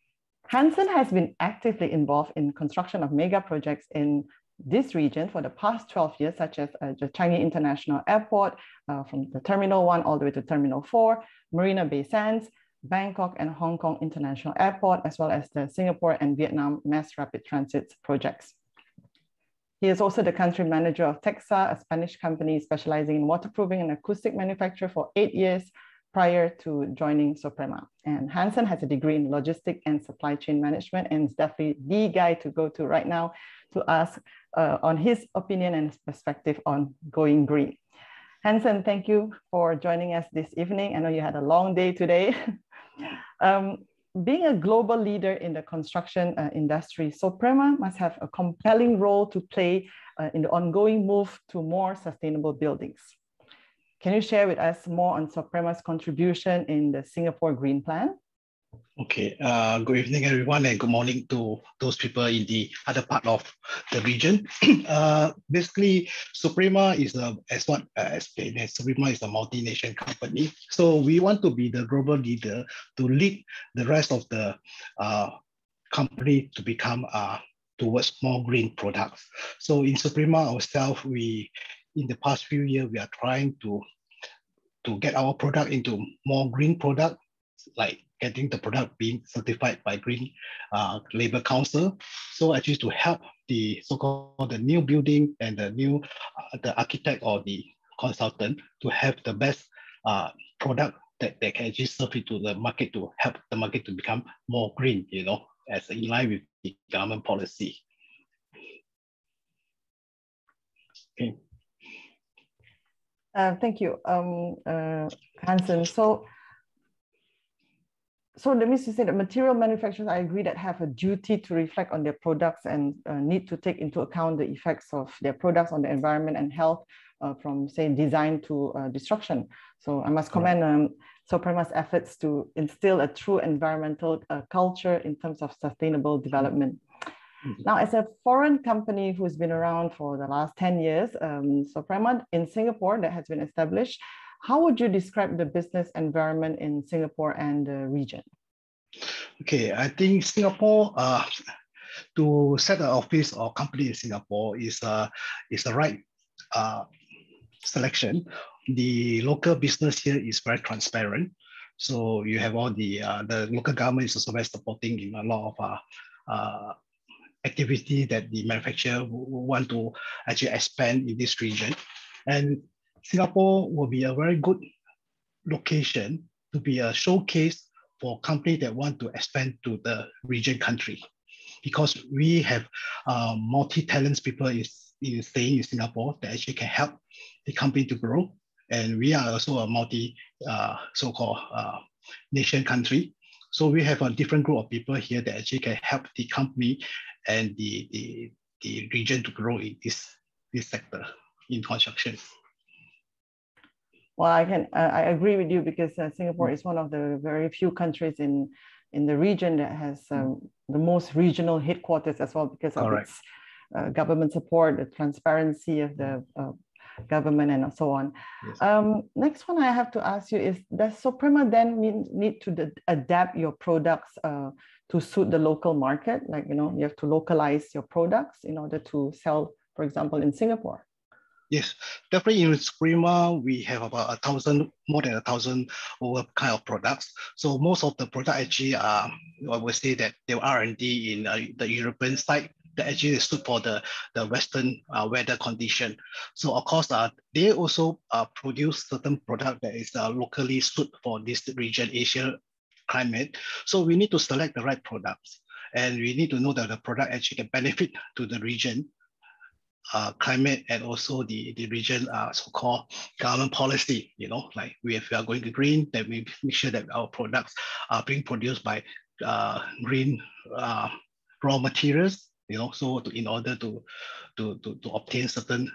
Hansen has been actively involved in construction of mega projects in this region for the past 12 years, such as the Changi International Airport, from the Terminal 1 all the way to Terminal 4, Marina Bay Sands, Bangkok and Hong Kong International Airport, as well as the Singapore and Vietnam Mass Rapid Transit projects. He is also the country manager of Texa, a Spanish company specializing in waterproofing and acoustic manufacture, for 8 years prior to joining Soprema. And Hansen has a degree in logistics and supply chain management, and is definitely the guy to go to right now to ask on his opinion and his perspective on going green. Hansen, thank you for joining us this evening. I know you had a long day today. Being a global leader in the construction industry, Soprema must have a compelling role to play in the ongoing move to more sustainable buildings. Can you share with us more on Soprema's contribution in the Singapore Green Plan? Okay, good evening, everyone, and good morning to those people in the other part of the region. Basically, Soprema is as what explained, Soprema is a multinational company. So we want to be the global leader to lead the rest of the company to become towards more green products. So in Soprema ourselves, in the past few years, we are trying to get our product into more green product, like getting the product being certified by Green Label Council. So actually to help the so-called the new building and the new the architect or the consultant to have the best product that they can actually serve it to the market, to help the market to become more green, you know, as in line with the government policy. Okay. Thank you, Hansen. So that means to say that material manufacturers, I agree, that have a duty to reflect on their products and need to take into account the effects of their products on the environment and health, from, say, design to destruction. So I must commend Soprema's efforts to instill a true environmental culture in terms of sustainable development. Now, as a foreign company who's been around for the last 10 years, Soprema in Singapore that has been established, how would you describe the business environment in Singapore and the region? Okay, I think Singapore, to set an office or company in Singapore is the right selection. The local business here is very transparent. So you have all the local government is also very supporting in a lot of activity that the manufacturer want to actually expand in this region. And Singapore will be a very good location to be a showcase for companies that want to expand to the region country, because we have multi-talents people staying in Singapore that actually can help the company to grow. And we are also a so-called nation country. So we have a different group of people here that actually can help the company and the region to grow in this sector in construction. Well, I agree with you, because Singapore is one of the very few countries in the region that has the most regional headquarters as well, because of its government support, the transparency of the government, and so on. Yes. Next one I have to ask you is, does Soprema then need to adapt your products to suit the local market? Like, you know, you have to localize your products in order to sell, for example, in Singapore. Yes, definitely in Soprema, we have about more than 1,000 kind of products. So most of the product actually are, I would say that they are R&D in the European side that actually is suit for the Western weather condition. So of course, they also produce certain product that is locally suit for this region, Asia climate. So we need to select the right products, and we need to know that the product actually can benefit to the region climate, and also the region so-called government policy. You know, like if we are going to green, then we make sure that our products are being produced by green raw materials. You know, so in order to obtain certain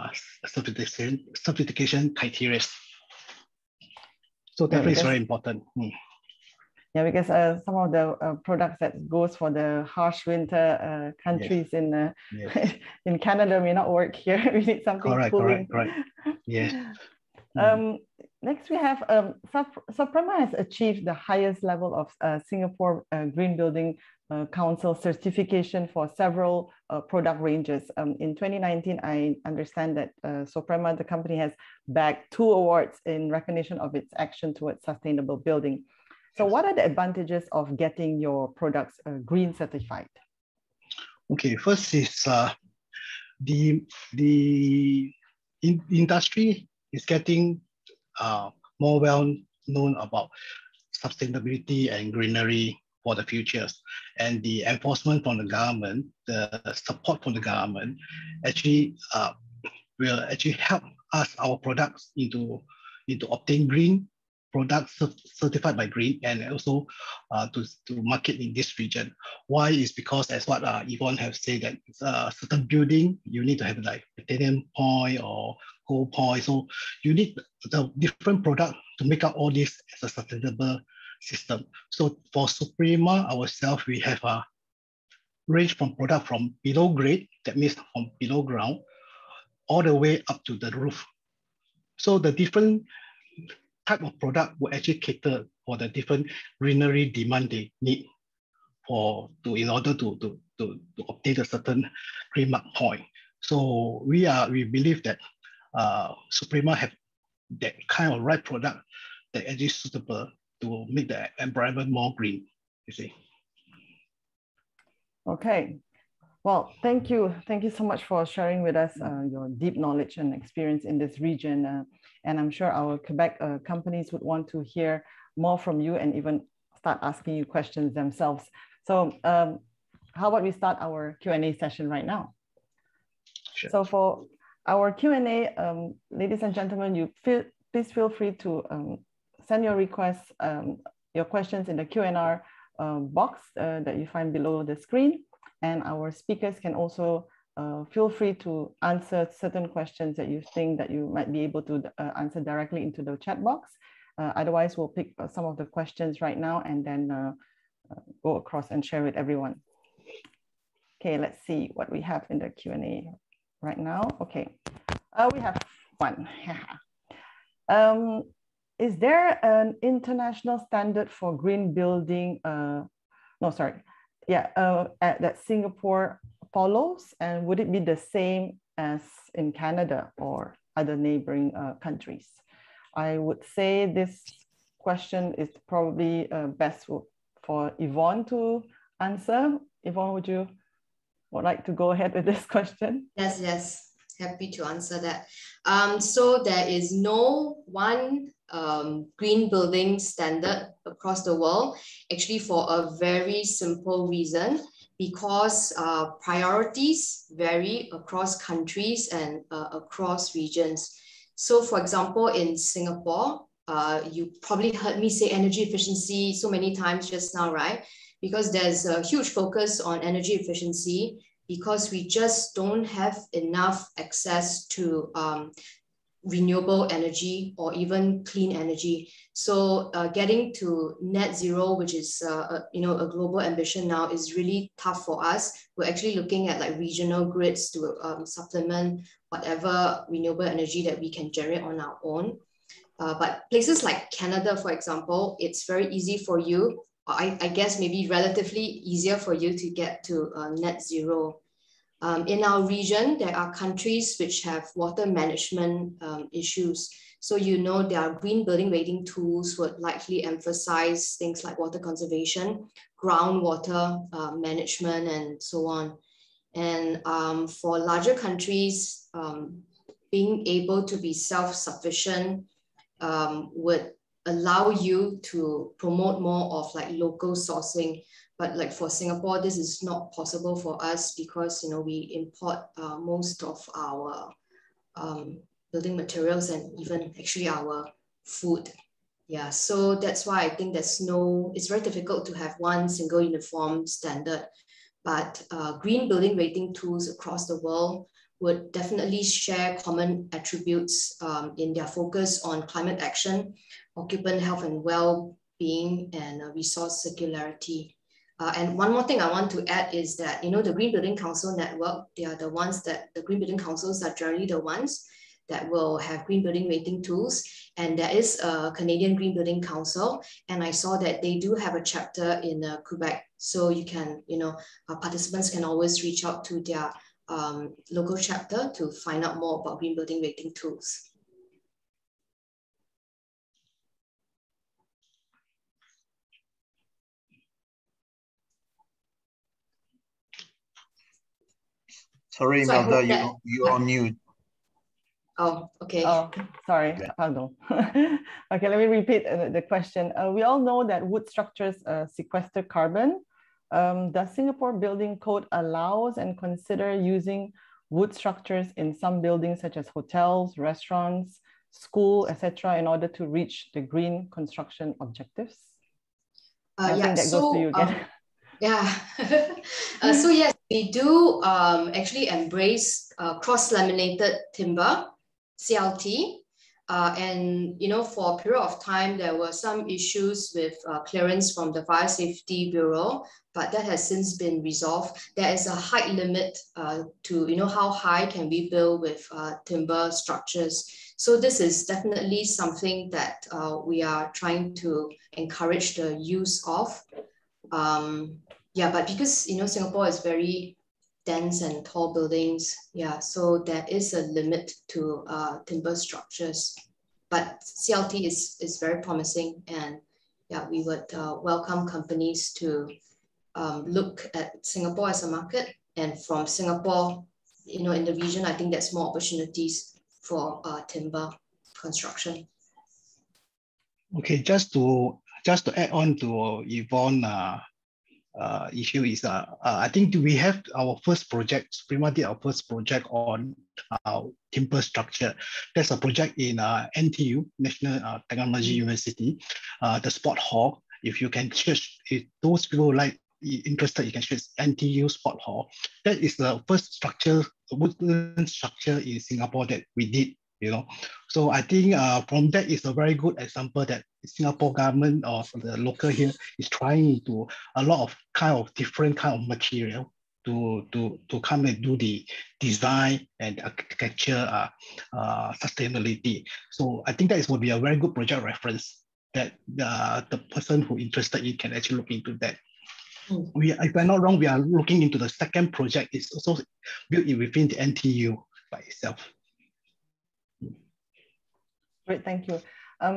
certification criteria. So definitely it's very important. Yeah, because some of the products that goes for the harsh winter countries in in Canada may not work here. We need something cooling. Correct. Yeah. Next, we have Suprema has achieved the highest level of Singapore Green Building Council certification for several product ranges. In 2019, I understand that Suprema, the company, has bagged 2 awards in recognition of its action towards sustainable building. So what are the advantages of getting your products green certified? Okay, first is the industry is getting more well known about sustainability and greenery for the futures, and the enforcement from the government, the support from the government actually will actually help us, our products, into obtain green products certified by green, and also to market in this region. Why is because, as what Yvonne have said, that certain building you need to have like platinum point or gold point, so you need the different product to make up all this as a sustainable system. So for Suprema ourselves, we have a range from product from below grade, that means from below ground, all the way up to the roof. So the different type of product will actually cater for the different greenery demand they need in order to obtain a certain green mark point. So we believe that Suprema have that kind of right product that actually suitable to make the environment more green, you see. Okay. Well, thank you. Thank you so much for sharing with us your deep knowledge and experience in this region. And I'm sure our Quebec companies would want to hear more from you and even start asking you questions themselves. So how about we start our Q&A session right now? Sure. So for our Q&A, ladies and gentlemen, please feel free to send your requests, your questions in the Q&A box that you find below the screen. And our speakers can also feel free to answer certain questions that you think that you might be able to answer directly into the chat box. Otherwise, we'll pick some of the questions right now and then go across and share with everyone. Okay, let's see what we have in the Q&A right now. Okay, we have one. Is there an international standard for green building? That Singapore follows, and would it be the same as in Canada or other neighboring countries? I would say this question is probably best for Yvonne to answer. Yvonne, would like to go ahead with this question? Yes, happy to answer that. So there is no one green building standard across the world, actually for a very simple reason, because priorities vary across countries and across regions. So for example, in Singapore, you probably heard me say energy efficiency so many times just now, right? Because there's a huge focus on energy efficiency because we just don't have enough access to renewable energy or even clean energy. So getting to net zero, which is a global ambition now, is really tough for us. We're actually looking at like regional grids to supplement whatever renewable energy that we can generate on our own. But places like Canada, for example, it's very easy for you, I guess maybe relatively easier for you to get to net zero. In our region, there are countries which have water management issues. So their green building rating tools would likely emphasize things like water conservation, groundwater management, and so on. And for larger countries, being able to be self-sufficient would allow you to promote more of like local sourcing. But like for Singapore, this is not possible for us because we import most of our building materials and even actually our food. Yeah, so that's why I think it's very difficult to have one single uniform standard. But green building rating tools across the world would definitely share common attributes in their focus on climate action, occupant health and well-being, and resource circularity. And one more thing I want to add is that, the Green Building Council network, the Green Building Councils are generally the ones that will have green building rating tools. And there is a Canadian Green Building Council, and I saw that they do have a chapter in Quebec. So you can, participants can always reach out to their local chapter to find out more about green building rating tools. Sorry, Imelda, you're on mute. Oh, okay. Oh, sorry, pardon. Okay, let me repeat the question. We all know that wood structures sequester carbon. Does Singapore Building Code allows and consider using wood structures in some buildings such as hotels, restaurants, school, etc., in order to reach the green construction objectives? I think that goes to you again. So yes, we do actually embrace cross-laminated timber, CLT. And for a period of time, there were some issues with clearance from the Fire Safety Bureau, but that has since been resolved. There is a height limit to how high can we build with timber structures. So this is definitely something that we are trying to encourage the use of. But because Singapore is very dense and tall buildings, so there is a limit to timber structures. But CLT is very promising, and we would welcome companies to look at Singapore as a market, and from Singapore, in the region, I think there's more opportunities for timber construction. Okay, just to add on to Yvonne issue is I think we have our first project. Suprema did our first project on timber structure. There's a project in NTU, National Technology University, the Sport Hall. If you can search, if those people interested, you can search NTU Sport Hall. That is the first structure, wooden structure in Singapore that we did. So I think from that is a very good example that Singapore government or the local here is trying to a lot of different kind of material to come and do the design and architecture sustainability. So I think that will be a very good project reference that the person who interested in can actually look into that. If I'm not wrong, we are looking into the second project. It's also built within the NTU by itself. Great, thank you.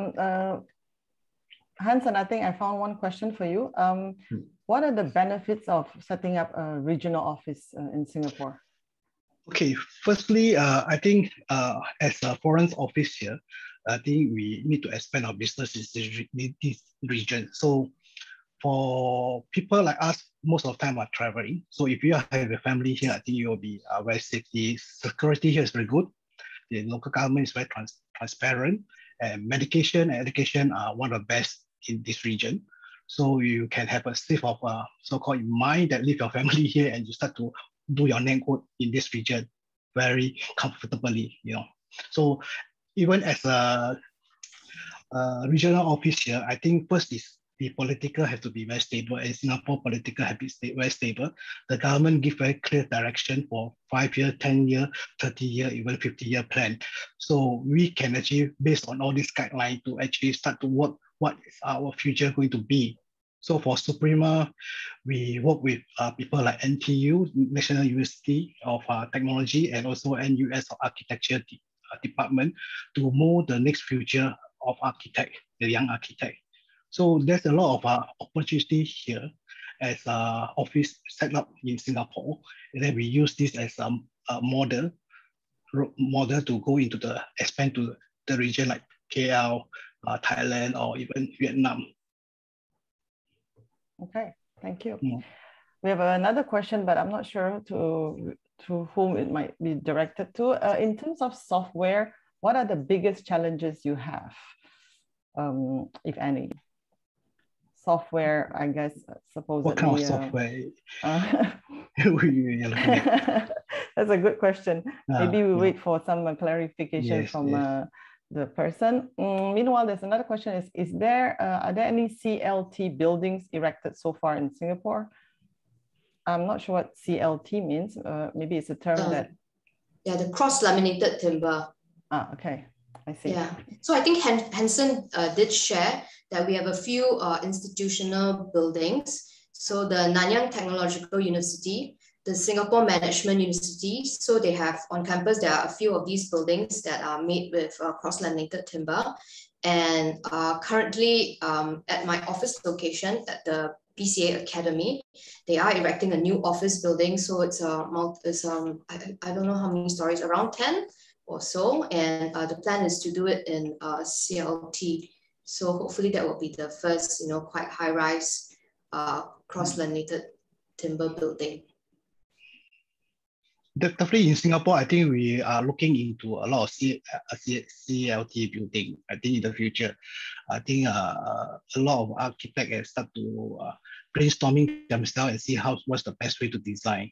Hansen, I think I found one question for you. What are the benefits of setting up a regional office in Singapore? Okay, firstly, I think as a foreign office here, I think we need to expand our business in this region. So for people like us, most of the time are traveling. So if you have a family here, I think you will be very safe. The security here is very good. The local government is very transparent, and medication and education are one of the best in this region. So you can have a state of so-called mind that leave your family here and you start to do your network in this region very comfortably, So even as a regional office here, I think first is the political have to be very stable, and Singapore political have to be very stable. The government give very clear direction for 5-year, 10-year, 30-year, even 50-year plan. So we can actually, based on all these guidelines, to actually start to work what is our future going to be. So for Suprema, we work with people like NTU, National University of Technology, and also NUS Architecture Department to mold the next future of architect, the young architect. So there's a lot of opportunity here as an office set up in Singapore. And then we use this as a model to go into expand to the region like KL, Thailand, or even Vietnam. Okay, thank you. We have another question, but I'm not sure to whom it might be directed to. In terms of software, what are the biggest challenges you have, if any? Software, I guess, supposedly. What kind of software? That's a good question. Maybe we wait for some clarification from the person. Meanwhile, there's another question: are there any CLT buildings erected so far in Singapore? I'm not sure what CLT means. Maybe it's a term that. Yeah, the cross-laminated timber. Ah, okay, I see. Yeah, so I think Hansen did share that we have a few institutional buildings. So the Nanyang Technological University, the Singapore Management University. So they have on campus, there are a few of these buildings that are made with cross-laminated timber. And currently at my office location at the PCA Academy, they are erecting a new office building. So it's I don't know how many stories, around 10 or so. And the plan is to do it in CLT. So hopefully that will be the first, quite high-rise cross-laminated timber building. Definitely in Singapore, I think we are looking into a lot of CLT building. I think in the future, I think a lot of architects have start to brainstorming themselves and see what's the best way to design.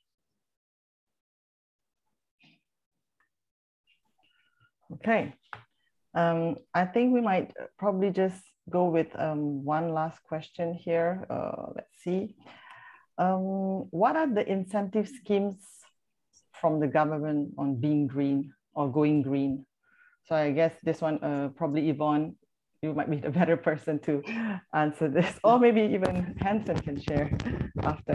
Okay, I think we might probably just go with one last question here. Let's see. What are the incentive schemes from the government on being green or going green? So I guess this one, probably Yvonne, you might be the better person to answer this, or maybe even Hansen can share after.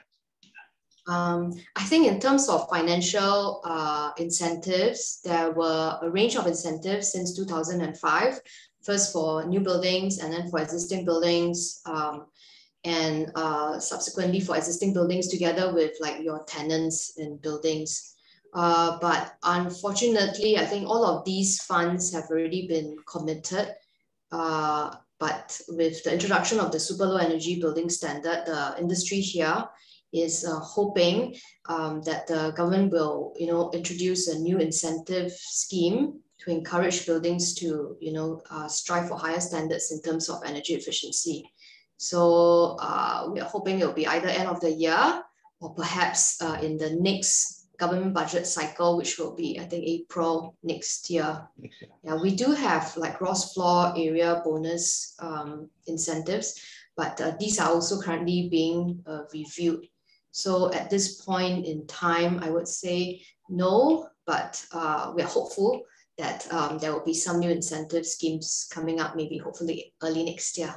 I think in terms of financial incentives, there were a range of incentives since 2005, first for new buildings and then for existing buildings, and subsequently for existing buildings together with like your tenants in buildings. But unfortunately, I think all of these funds have already been committed. But with the introduction of the super low energy building standard, the industry here is hoping that the government will, introduce a new incentive scheme to encourage buildings to, strive for higher standards in terms of energy efficiency. So we are hoping it will be either end of the year or perhaps in the next government budget cycle, which will be, I think, April next year. Yeah, we do have like gross floor area bonus incentives, but these are also currently being reviewed. So at this point in time, I would say no, but we are hopeful that there will be some new incentive schemes coming up, maybe hopefully early next year.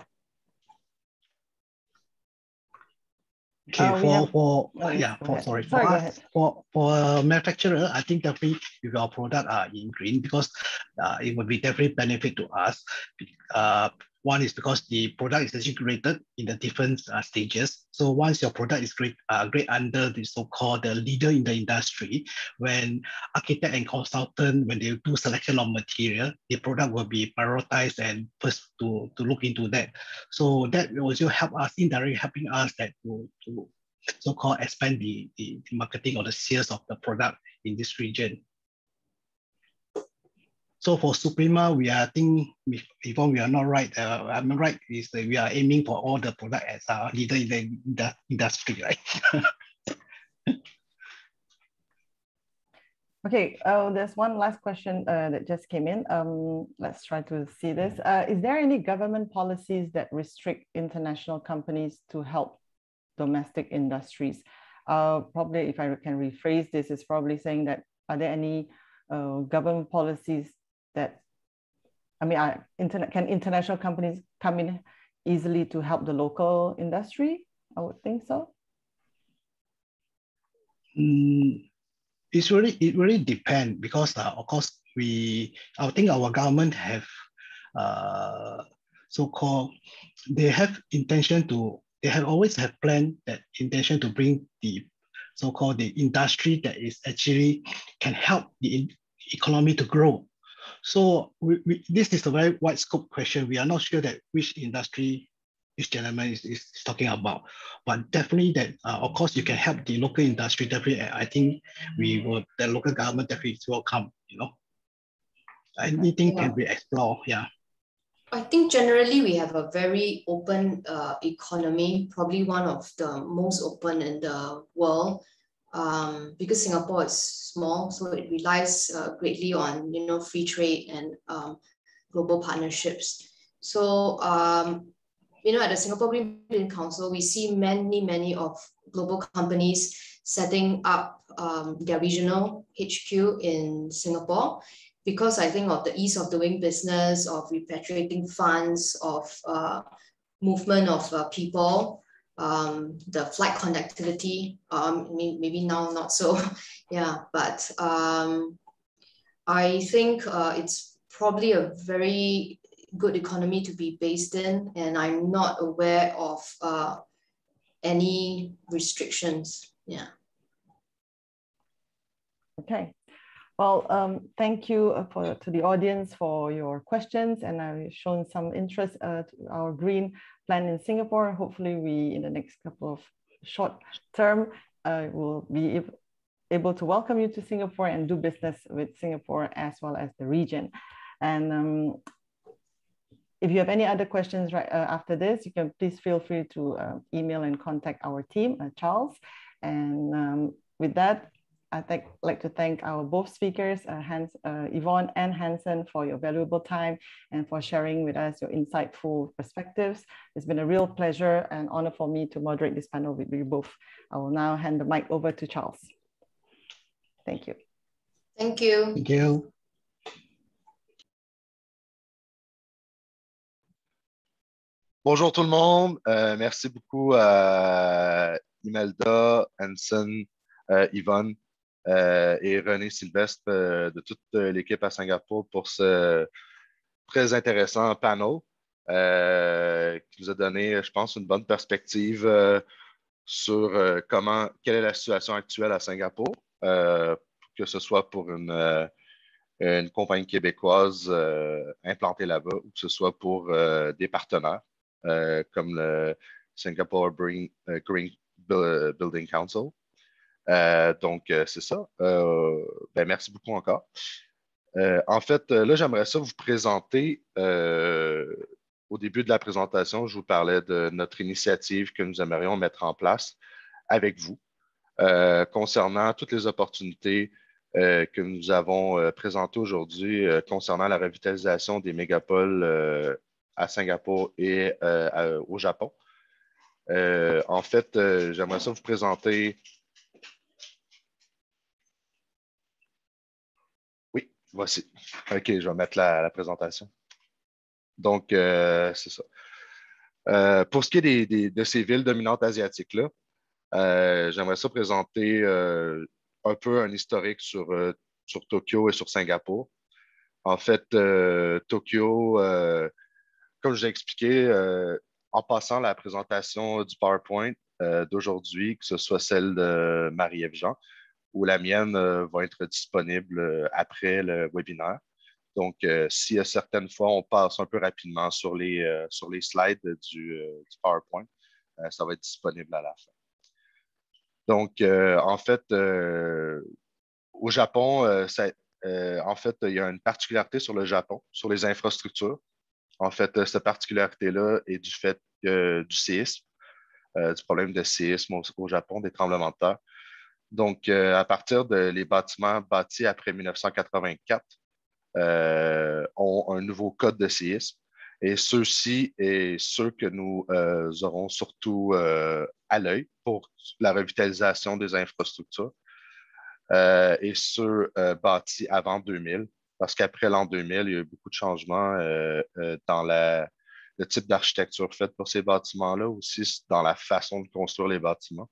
Okay, for manufacturer, I think definitely if our product are in green, because it would be definitely benefit to us. One is because the product is actually graded in the different stages. So once your product is graded under the so-called the leader in the industry, when architect and consultant, when they do selection of material, the product will be prioritized and first to look into that. So that will also help us, indirectly helping us that to so-called expand the marketing or the sales of the product in this region. So for Suprema, we are, I think, if we are not right, I'm right, is that we are aiming for all the product as a leader in the industry, right? Okay, there's one last question that just came in. Let's try to see this. Is there any government policies that restrict international companies to help domestic industries? Probably, if I can rephrase this, is probably saying that, are there any government policies that, can international companies come in easily to help the local industry? I would think so. It really depends, because of course I think our government have so-called, they have intention to, they have always have planned that intention to bring the so-called the industry that is actually can help the economy to grow. So this is a very wide scope question. We are not sure that which industry this gentleman is talking about, but definitely that of course you can help the local industry. Definitely, I think the local government definitely will come. Anything can be explored. Yeah. I think generally we have a very open economy, probably one of the most open in the world. Because Singapore is small, so it relies greatly on free trade and global partnerships. So at the Singapore Green Building Council, we see many of global companies setting up their regional HQ in Singapore. because I think of the ease of doing business, of repatriating funds, of movement of people, the flight connectivity, maybe now not so, yeah, but I think it's probably a very good economy to be based in, and I'm not aware of any restrictions, yeah. Okay. Well, thank you to the audience for your questions, and I've shown some interest to our green plan in Singapore. Hopefully we, in the next couple of short term, will be able to welcome you to Singapore and do business with Singapore as well as the region. And if you have any other questions right after this, you can please feel free to email and contact our team, Charles. And with that, I'd like to thank our both speakers, Yvonne and Hansen, for your valuable time and for sharing with us your insightful perspectives. It's been a real pleasure and honor for me to moderate this panel with you both. I will now hand the mic over to Charles. Thank you. Thank you. Thank you. Bonjour tout le monde. Merci beaucoup à Imelda, Hansen, Yvonne et René Sylvestre de toute l'équipe à Singapour pour ce très intéressant panel qui nous a donné, je pense, une bonne perspective sur quelle est la situation actuelle à Singapour, que ce soit pour une compagnie québécoise implantée là-bas ou que ce soit pour des partenaires comme le Singapore Green Building Council. Donc, c'est ça. Merci beaucoup encore. En fait, là, j'aimerais ça vous présenter. Au début de la présentation, je vous parlais de notre initiative que nous aimerions mettre en place avec vous concernant toutes les opportunités que nous avons présentées aujourd'hui concernant la revitalisation des mégapoles à Singapour et au Japon. En fait, j'aimerais ça vous présenter. Oui, voici. OK, je vais mettre la présentation. Donc, c'est ça. Pour ce qui est de ces villes dominantes asiatiques-là, j'aimerais ça présenter un peu un historique sur Tokyo et sur Singapour. En fait, Tokyo, comme je l'ai expliqué, en passant la présentation du PowerPoint d'aujourd'hui, que ce soit celle de Marie-Ève Jean ou la mienne va être disponible après le webinaire. Donc, s'il y a certaines fois, on passe un peu rapidement sur les slides du PowerPoint, ça va être disponible à la fin. Donc, en fait, au Japon, en fait, il y a une particularité sur le Japon, sur les infrastructures. En fait, cette particularité-là est du fait du séisme, du problème de séisme au Japon, des tremblements de terre. Donc, à partir des bâtiments bâtis après 1984, ont un nouveau code de séisme. Et ceux-ci et ceux que nous aurons surtout à l'œil pour la revitalisation des infrastructures et ceux bâtis avant 2000, parce qu'après l'an 2000, il y a eu beaucoup de changements dans le type d'architecture faite pour ces bâtiments-là, aussi dans la façon de construire les bâtiments.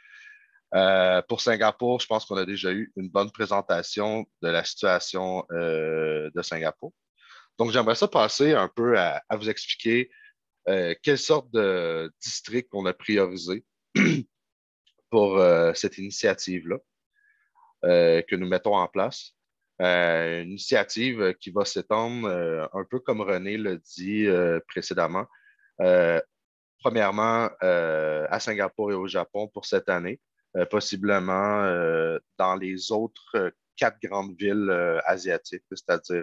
Pour Singapour, je pense qu'on a déjà eu une bonne présentation de la situation de Singapour. Donc, j'aimerais ça passer un peu à vous expliquer quelle sorte de district on a priorisé pour cette initiative-là que nous mettons en place. Une initiative qui va s'étendre un peu comme René l'a dit précédemment. Premièrement, à Singapour et au Japon pour cette année. Possiblement dans les autres 4 grandes villes asiatiques, c'est-à-dire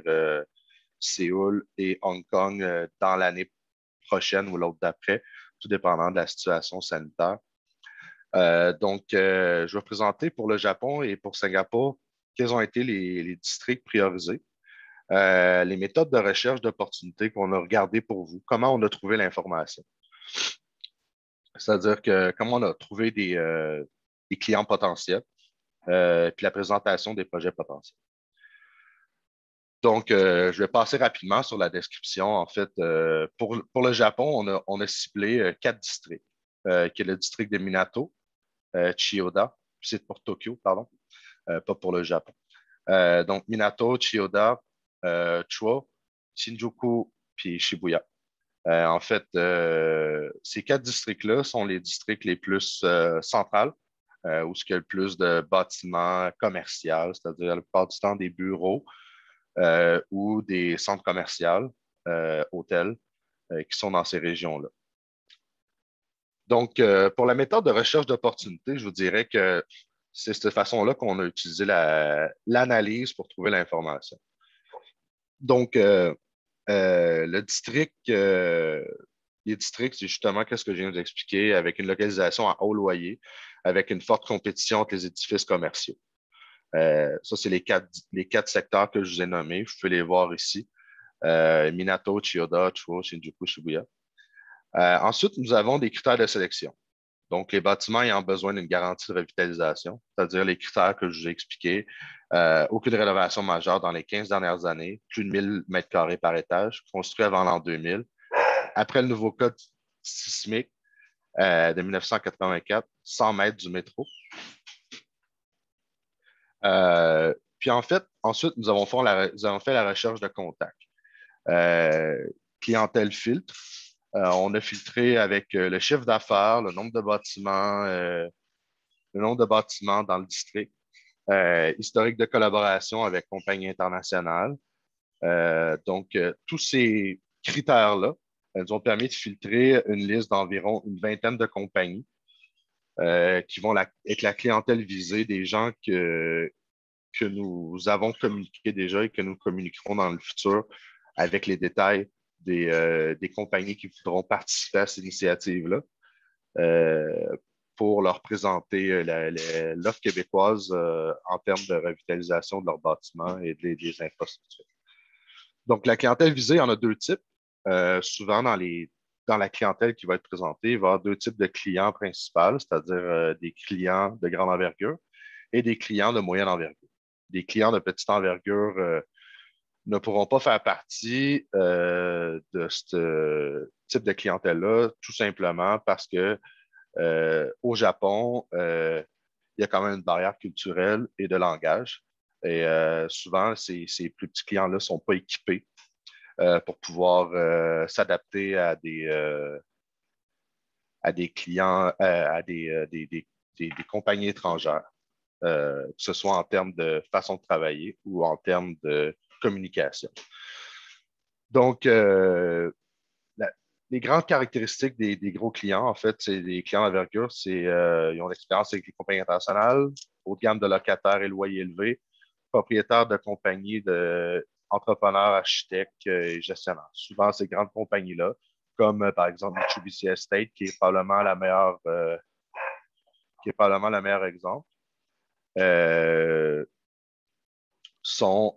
Séoul et Hong Kong dans l'année prochaine ou l'autre d'après, tout dépendant de la situation sanitaire. Donc, je vais présenter pour le Japon et pour Singapour quels ont été les districts priorisés, les méthodes de recherche d'opportunités qu'on a regardées pour vous, comment on a trouvé l'information. C'est-à-dire comment on a trouvé des clients potentiels, puis la présentation des projets potentiels. Donc, je vais passer rapidement sur la description. En fait, pour le Japon, on a ciblé 4 districts, qui est le district de Minato, Chiyoda, c'est pour Tokyo, pardon, pas pour le Japon. Donc, Minato, Chiyoda, Chuo, Shinjuku, puis Shibuya. En fait, ces 4 districts-là sont les districts les plus centrales, où il y a le plus de bâtiments commerciaux, c'est-à-dire la plupart du temps des bureaux ou des centres commerciaux, hôtels, qui sont dans ces régions-là. Donc, pour la méthode de recherche d'opportunités, je vous dirais que c'est de cette façon-là qu'on a utilisé l'analyse pour trouver l'information. Donc, le district, les districts, c'est justement ce que je viens de vous expliquer, avec une localisation à haut loyer, avec une forte compétition entre les édifices commerciaux. Ça, c'est les quatre secteurs que je vous ai nommés. Vous pouvez les voir ici. Minato, Chiyoda, Chuo, Shinjuku, Shibuya. Ensuite, nous avons des critères de sélection. Donc, les bâtiments ayant besoin d'une garantie de revitalisation, c'est-à-dire les critères que je vous ai expliqués. Aucune rénovation majeure dans les 15 dernières années, plus de 1000 mètres carrés par étage, construit avant l'an 2000. Après le nouveau code sismique de 1984, 100 mètres du métro. Puis en fait, ensuite, nous avons fait la recherche de contacts. Clientèle filtre. On a filtré avec le chiffre d'affaires, le nombre de bâtiments dans le district, historique de collaboration avec compagnies internationales. Donc, tous ces critères-là nous ont permis de filtrer une liste d'environ une vingtaine de compagnies qui vont être la clientèle visée des gens que nous avons communiqué déjà et que nous communiquerons dans le futur avec les détails des compagnies qui voudront participer à cette initiative-là pour leur présenter l'offre québécoise en termes de revitalisation de leurs bâtiments et des infrastructures. Donc, la clientèle visée, il y en a 2 types. Souvent, dans la clientèle qui va être présentée, il va y avoir 2 types de clients principaux, c'est-à-dire des clients de grande envergure et des clients de moyenne envergure. Des clients de petite envergure ne pourront pas faire partie de ce type de clientèle-là, tout simplement parce que au Japon, il y a quand même une barrière culturelle et de langage. Et souvent, ces plus petits clients-là ne sont pas équipés pour pouvoir s'adapter à des clients, à des compagnies étrangères, que ce soit en termes de façon de travailler ou en termes de communication. Donc, les grandes caractéristiques des gros clients, en fait, c'est des clients d'envergure, ils ont l'expérience avec les compagnies internationales, haut de gamme de locataires et loyers élevés, propriétaires de compagnies d'entrepreneurs, architectes et gestionnaires. Souvent, ces grandes compagnies-là, comme par exemple Mitsubishi Estate, qui est probablement le meilleur exemple, sont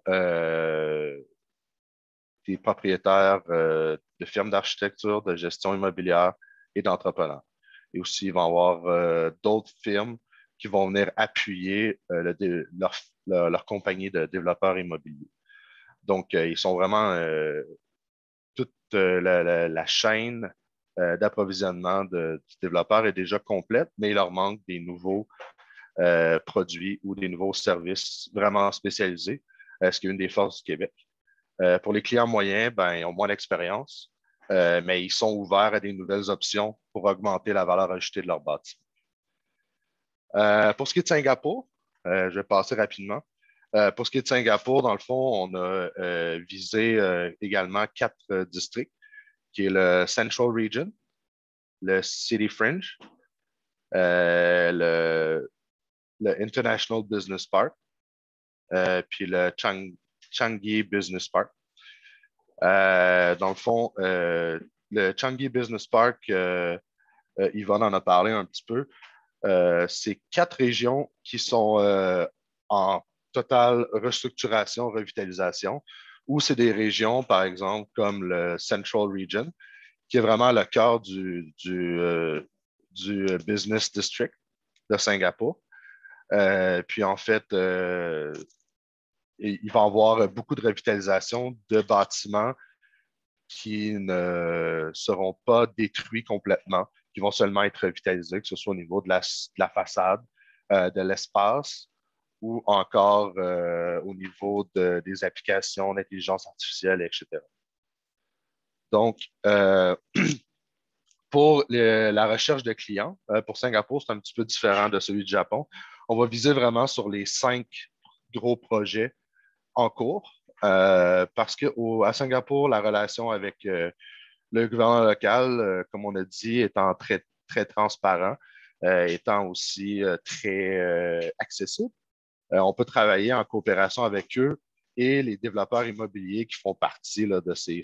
des propriétaires de firmes d'architecture, de gestion immobilière et d'entrepreneurs. Et aussi, ils vont avoir d'autres firmes qui vont venir appuyer leur compagnie de développeurs immobiliers. Donc, ils sont vraiment toute la chaîne d'approvisionnement du développeur est déjà complète, mais il leur manque des nouveaux produits ou des nouveaux services vraiment spécialisés, ce qui est une des forces du Québec. Pour les clients moyens, ils ont moins d'expérience, mais ils sont ouverts à des nouvelles options pour augmenter la valeur ajoutée de leur bâtiment. Pour ce qui est de Singapour, je vais passer rapidement. Pour ce qui est de Singapour, dans le fond, on a visé également 4 districts, qui est le Central Region, le City Fringe, le International Business Park, puis le Changi Business Park. Dans le fond, le Changi Business Park, Yvonne en a parlé un petit peu. C'est 4 régions qui sont en totale restructuration, revitalisation, ou c'est des régions, par exemple, comme le Central Region, qui est vraiment le cœur du Business District de Singapour. Puis en fait, il va y avoir beaucoup de revitalisation de bâtiments qui ne seront pas détruits complètement, qui vont seulement être revitalisés, que ce soit au niveau de la façade, de l'espace ou encore au niveau des applications d'intelligence artificielle, etc. Donc, pour la recherche de clients, pour Singapour, c'est un petit peu différent de celui du Japon. On va viser vraiment sur les 5 gros projets en cours parce qu'à Singapour, la relation avec le gouvernement local, comme on a dit, étant très, très transparent, étant aussi très accessible. On peut travailler en coopération avec eux et les développeurs immobiliers qui font partie là, de ces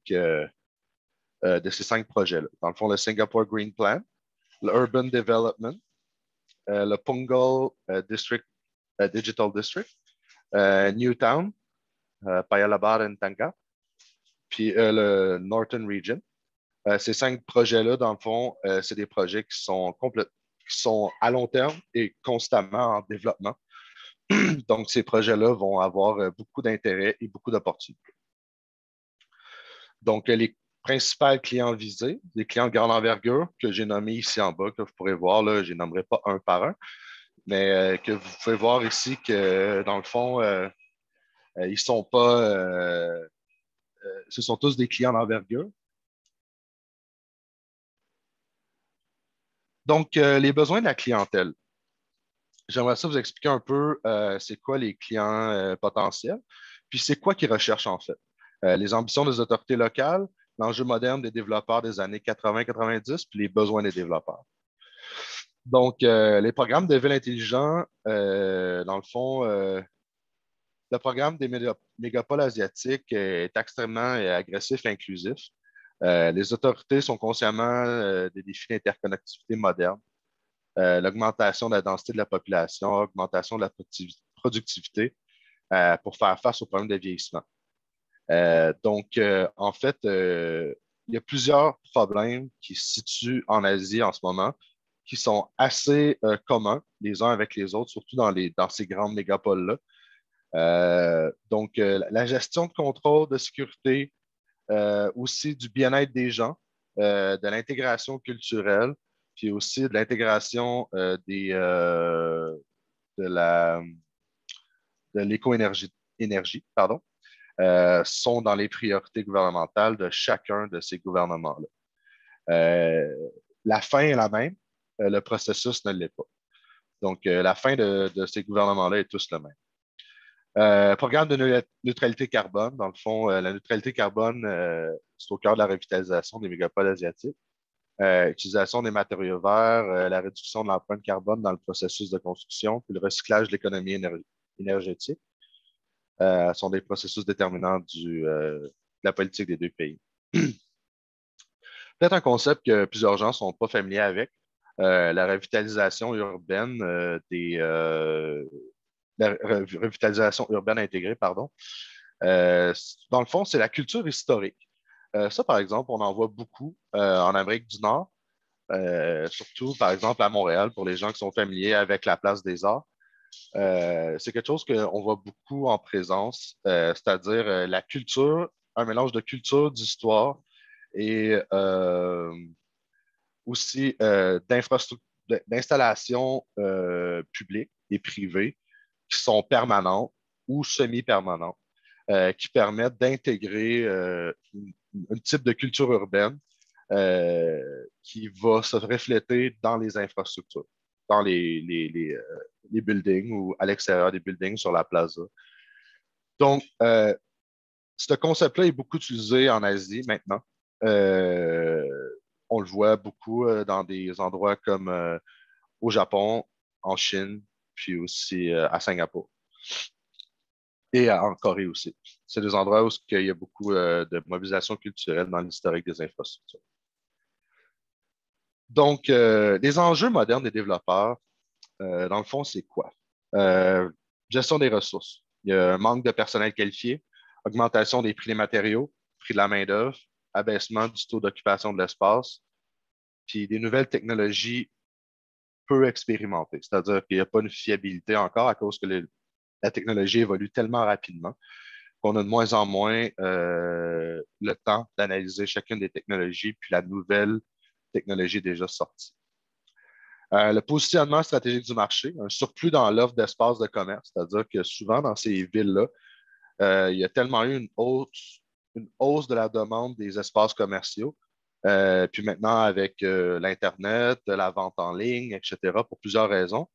5 projets-là. Dans le fond, le Singapore Green Plan, l'Urban Development, le Punggol Digital District, Newtown, Paya-Lebar and Tanga, puis le Northern Region. Ces 5 projets-là, dans le fond, c'est des projets qui sont à long terme et constamment en développement. Donc, ces projets-là vont avoir beaucoup d'intérêt et beaucoup d'opportunités. Donc, les principaux clients visés, les clients de grande envergure que j'ai nommés ici en bas, que vous pourrez voir, là, je ne les nommerai pas un par un, mais que vous pouvez voir ici que, dans le fond, ils sont pas, ce sont tous des clients d'envergure. Donc, les besoins de la clientèle. J'aimerais ça vous expliquer un peu c'est quoi les clients potentiels, puis c'est quoi qu'ils recherchent en fait. Les ambitions des autorités locales, l'enjeu moderne des développeurs des années 80-90, puis les besoins des développeurs. Donc, les programmes de ville intelligents, dans le fond, le programme des mégapoles asiatiques est extrêmement agressif et inclusif. Les autorités sont consciemment des défis d'interconnectivité moderne, l'augmentation de la densité de la population, l'augmentation de la productivité pour faire face aux problèmes de vieillissement. Donc, en fait, il y a plusieurs problèmes qui se situent en Asie en ce moment, qui sont assez communs les uns avec les autres, surtout dans ces grandes mégapoles-là. Donc, la gestion de contrôle, de sécurité, aussi du bien-être des gens, de l'intégration culturelle, puis aussi de l'intégration de l'éco-énergie, pardon, sont dans les priorités gouvernementales de chacun de ces gouvernements-là. La fin est la même, le processus ne l'est pas. Donc, la fin de ces gouvernements-là est tous le même. Programme de neutralité carbone, dans le fond, la neutralité carbone, c'est au cœur de la revitalisation des mégapoles asiatiques. Utilisation des matériaux verts, la réduction de l'empreinte carbone dans le processus de construction, puis le recyclage de l'économie énergétique sont des processus déterminants de la politique des 2 pays. Peut-être un concept que plusieurs gens ne sont pas familiers avec, la revitalisation urbaine la revitalisation urbaine intégrée, pardon. Dans le fond, c'est la culture historique. Ça, par exemple, on en voit beaucoup en Amérique du Nord, surtout, par exemple, à Montréal, pour les gens qui sont familiers avec la place des Arts. C'est quelque chose qu'on voit beaucoup en présence, c'est-à-dire la culture, un mélange de culture, d'histoire et aussi d'installations publiques et privées qui sont permanentes ou semi-permanentes, qui permettent d'intégrer un type de culture urbaine qui va se refléter dans les infrastructures, dans les buildings ou à l'extérieur des buildings sur la plaza. Donc, ce concept-là est beaucoup utilisé en Asie maintenant. On le voit beaucoup dans des endroits comme au Japon, en Chine, puis aussi à Singapour. Et en Corée aussi. C'est des endroits où il y a beaucoup de mobilisation culturelle dans l'historique des infrastructures. Donc, les enjeux modernes des développeurs, dans le fond, c'est quoi? Gestion des ressources. Il y a un manque de personnel qualifié, augmentation des prix des matériaux, prix de la main-d'œuvre, abaissement du taux d'occupation de l'espace, puis des nouvelles technologies peu expérimentées. C'est-à-dire qu'il n'y a pas une fiabilité encore à cause que la technologie évolue tellement rapidement qu'on a de moins en moins le temps d'analyser chacune des technologies puis la nouvelle technologie déjà sortie. Le positionnement stratégique du marché, un surplus dans l'offre d'espace de commerce, c'est-à-dire que souvent dans ces villes-là, il y a tellement eu une hausse de la demande des espaces commerciaux. Puis maintenant, avec l'Internet, la vente en ligne, etc., pour plusieurs raisons,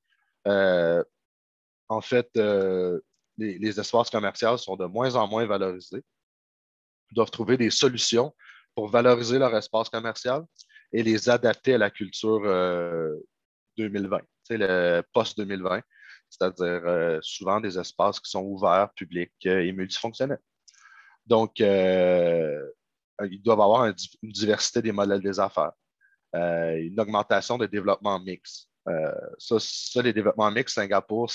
en fait, les espaces commerciaux sont de moins en moins valorisés. Ils doivent trouver des solutions pour valoriser leur espace commercial et les adapter à la culture 2020, le post-2020, c'est-à-dire souvent des espaces qui sont ouverts, publics et multifonctionnels. Donc, ils doivent avoir une diversité des modèles des affaires, une augmentation de développement mix. Ça, les développements mix, Singapour,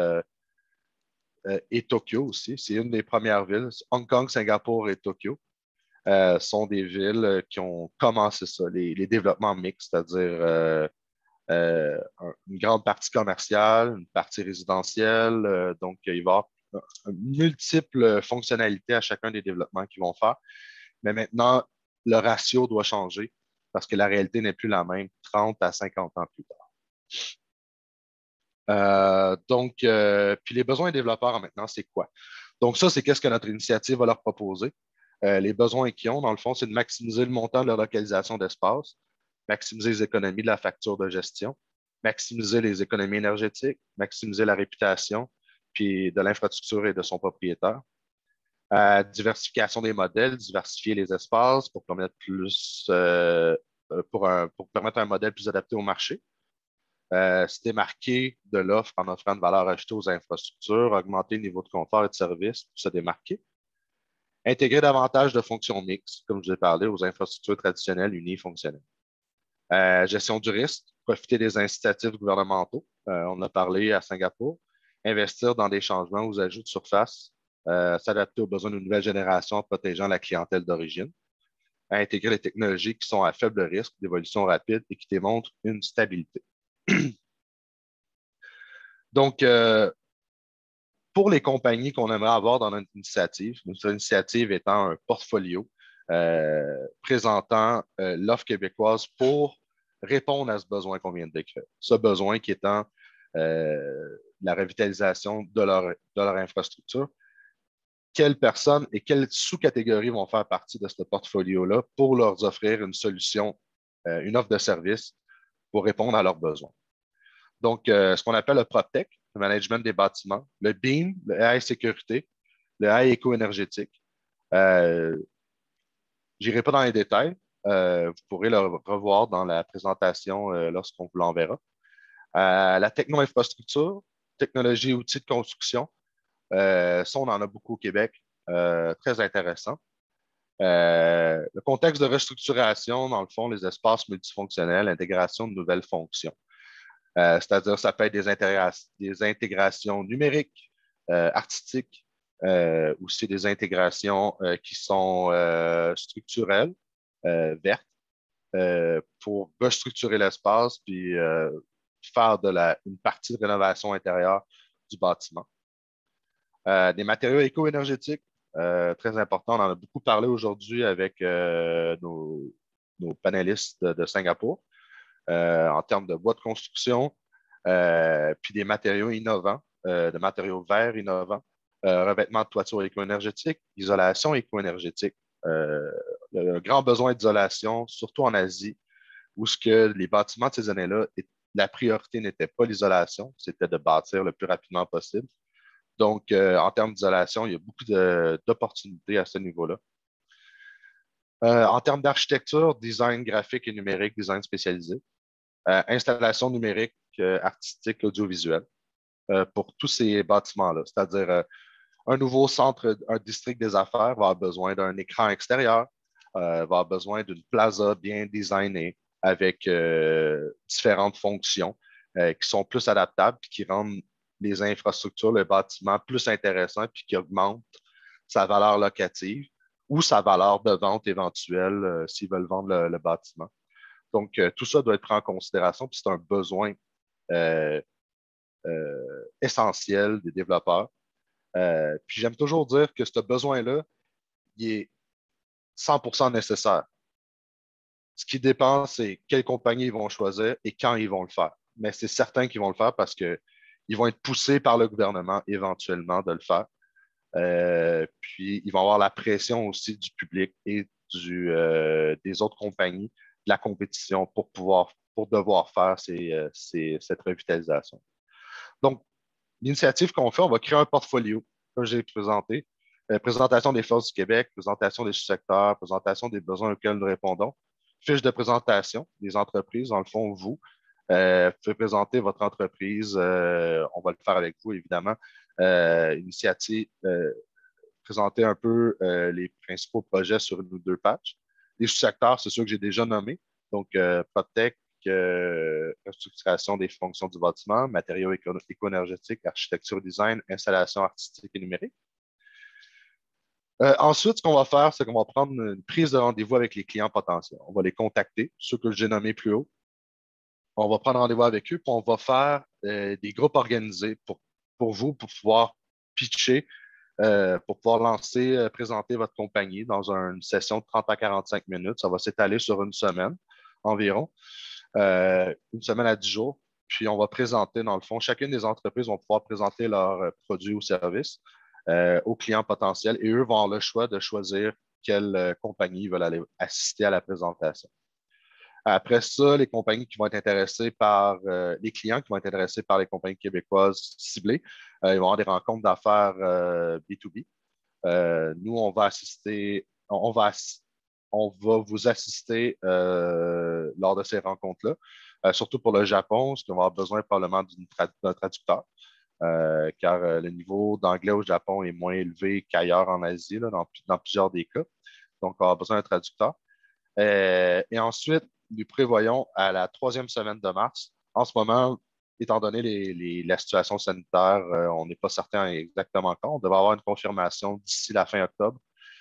et Tokyo aussi, c'est une des premières villes. Hong Kong, Singapour et Tokyo sont des villes qui ont commencé ça, les développements mixtes, c'est-à-dire une grande partie commerciale, une partie résidentielle. Donc, il va y avoir multiples fonctionnalités à chacun des développements qu'ils vont faire. Mais maintenant, le ratio doit changer parce que la réalité n'est plus la même 30 à 50 ans plus tard. Puis les besoins des développeurs maintenant, c'est quoi? Donc, ça, c'est qu'est-ce que notre initiative va leur proposer. Les besoins qu'ils ont, dans le fond, c'est de maximiser le montant de leur localisation d'espace, maximiser les économies de la facture de gestion, maximiser les économies énergétiques, maximiser la réputation, puis de l'infrastructure et de son propriétaire. Diversification des modèles, diversifier les espaces pour permettre pour permettre un modèle plus adapté au marché. Se démarquer de l'offre en offrant une valeur ajoutée aux infrastructures, augmenter le niveau de confort et de service pour se démarquer. Intégrer davantage de fonctions mixtes, comme je vous ai parlé, aux infrastructures traditionnelles unifonctionnelles. Gestion du risque, profiter des incitatifs gouvernementaux. On a parlé à Singapour. Investir dans des changements aux ajouts de surface, s'adapter aux besoins d'une nouvelle génération en protégeant la clientèle d'origine. Intégrer les technologies qui sont à faible risque d'évolution rapide et qui démontrent une stabilité. Donc, pour les compagnies qu'on aimerait avoir dans notre initiative étant un portfolio présentant l'offre québécoise pour répondre à ce besoin qu'on vient de décrire. Ce besoin qui étant la revitalisation de leur infrastructure. Quelles personnes et quelles sous-catégories vont faire partie de ce portfolio-là pour leur offrir une solution, une offre de service pour répondre à leurs besoins. Donc, ce qu'on appelle le PropTech, le management des bâtiments, le BEAM, le AI sécurité, le AI éco-énergétique. Je n'irai pas dans les détails. Vous pourrez le revoir dans la présentation lorsqu'on vous l'enverra. La techno-infrastructure, technologie et outils de construction. Ça, on en a beaucoup au Québec. Très intéressant. Le contexte de restructuration, dans le fond, les espaces multifonctionnels, l'intégration de nouvelles fonctions. C'est-à-dire, ça peut être des intégrations numériques, artistiques, aussi des intégrations qui sont structurelles, vertes, pour restructurer l'espace puis faire une partie de rénovation intérieure du bâtiment. Des matériaux éco-énergétiques, très importants. On en a beaucoup parlé aujourd'hui avec nos panélistes de Singapour. En termes de bois de construction, puis des matériaux innovants, de matériaux verts innovants, revêtement de toiture éco-énergétique, isolation éco-énergétique. Le grand besoin d'isolation, surtout en Asie, où ce que les bâtiments de ces années-là, la priorité n'était pas l'isolation, c'était de bâtir le plus rapidement possible. Donc, en termes d'isolation, il y a beaucoup d'opportunités à ce niveau-là. En termes d'architecture, design graphique et numérique, design spécialisé. Installation numérique, artistique, audiovisuelle pour tous ces bâtiments-là. C'est-à-dire un nouveau centre, un district des affaires va avoir besoin d'un écran extérieur, va avoir besoin d'une plaza bien designée avec différentes fonctions qui sont plus adaptables et qui rendent les infrastructures, le bâtiment plus intéressant puis qui augmentent sa valeur locative ou sa valeur de vente éventuelle s'ils veulent vendre le bâtiment. Donc, tout ça doit être pris en considération, puis c'est un besoin essentiel des développeurs Puis j'aime toujours dire que ce besoin-là, il est 100% nécessaire. Ce qui dépend, c'est quelle compagnie ils vont choisir et quand ils vont le faire. Mais c'est certain qu'ils vont le faire parce qu'ils vont être poussés par le gouvernement éventuellement de le faire. Puis, ils vont avoir la pression aussi du public et des autres compagnies, de la compétition pour devoir faire cette revitalisation. Donc, l'initiative qu'on fait, on va créer un portfolio, comme j'ai présenté. Présentation des forces du Québec, présentation des sous-secteurs, présentation des besoins auxquels nous répondons, fiche de présentation des entreprises. Dans le fond, vous pouvez présenter votre entreprise. On va le faire avec vous, évidemment. Initiative, présenter un peu les principaux projets sur une ou deux pages. Les sous-secteurs, c'est ceux que j'ai déjà nommés. Donc, PropTech, restructuration des fonctions du bâtiment, matériaux éco-énergétiques, architecture, design, installation artistique et numérique. Ensuite, ce qu'on va faire, c'est qu'on va prendre une prise de rendez-vous avec les clients potentiels. On va les contacter, ceux que j'ai nommés plus haut. On va prendre rendez-vous avec eux, puis on va faire des groupes organisés pour vous, pour pouvoir pitcher, pour pouvoir lancer, présenter votre compagnie dans une session de 30 à 45 minutes. Ça va s'étaler sur une semaine environ, une semaine à 10 jours. Puis on va présenter, dans le fond, chacune des entreprises vont pouvoir présenter leurs produits ou services aux clients potentiels et eux vont avoir le choix de choisir quelle compagnie ils veulent aller assister à la présentation. Après ça, les compagnies qui vont être intéressées par les clients qui vont être intéressés par les compagnies québécoises ciblées, ils vont avoir des rencontres d'affaires B2B. Nous, on va assister, on va vous assister lors de ces rencontres-là, surtout pour le Japon, parce qu'on va avoir besoin probablement d'un traducteur. Car le niveau d'anglais au Japon est moins élevé qu'ailleurs en Asie, là, dans plusieurs des cas. Donc, on a besoin d'un traducteur. Et ensuite, nous prévoyons à la 3e semaine de mars. En ce moment, étant donné la situation sanitaire, on n'est pas certain exactement quand. On devrait avoir une confirmation d'ici la fin octobre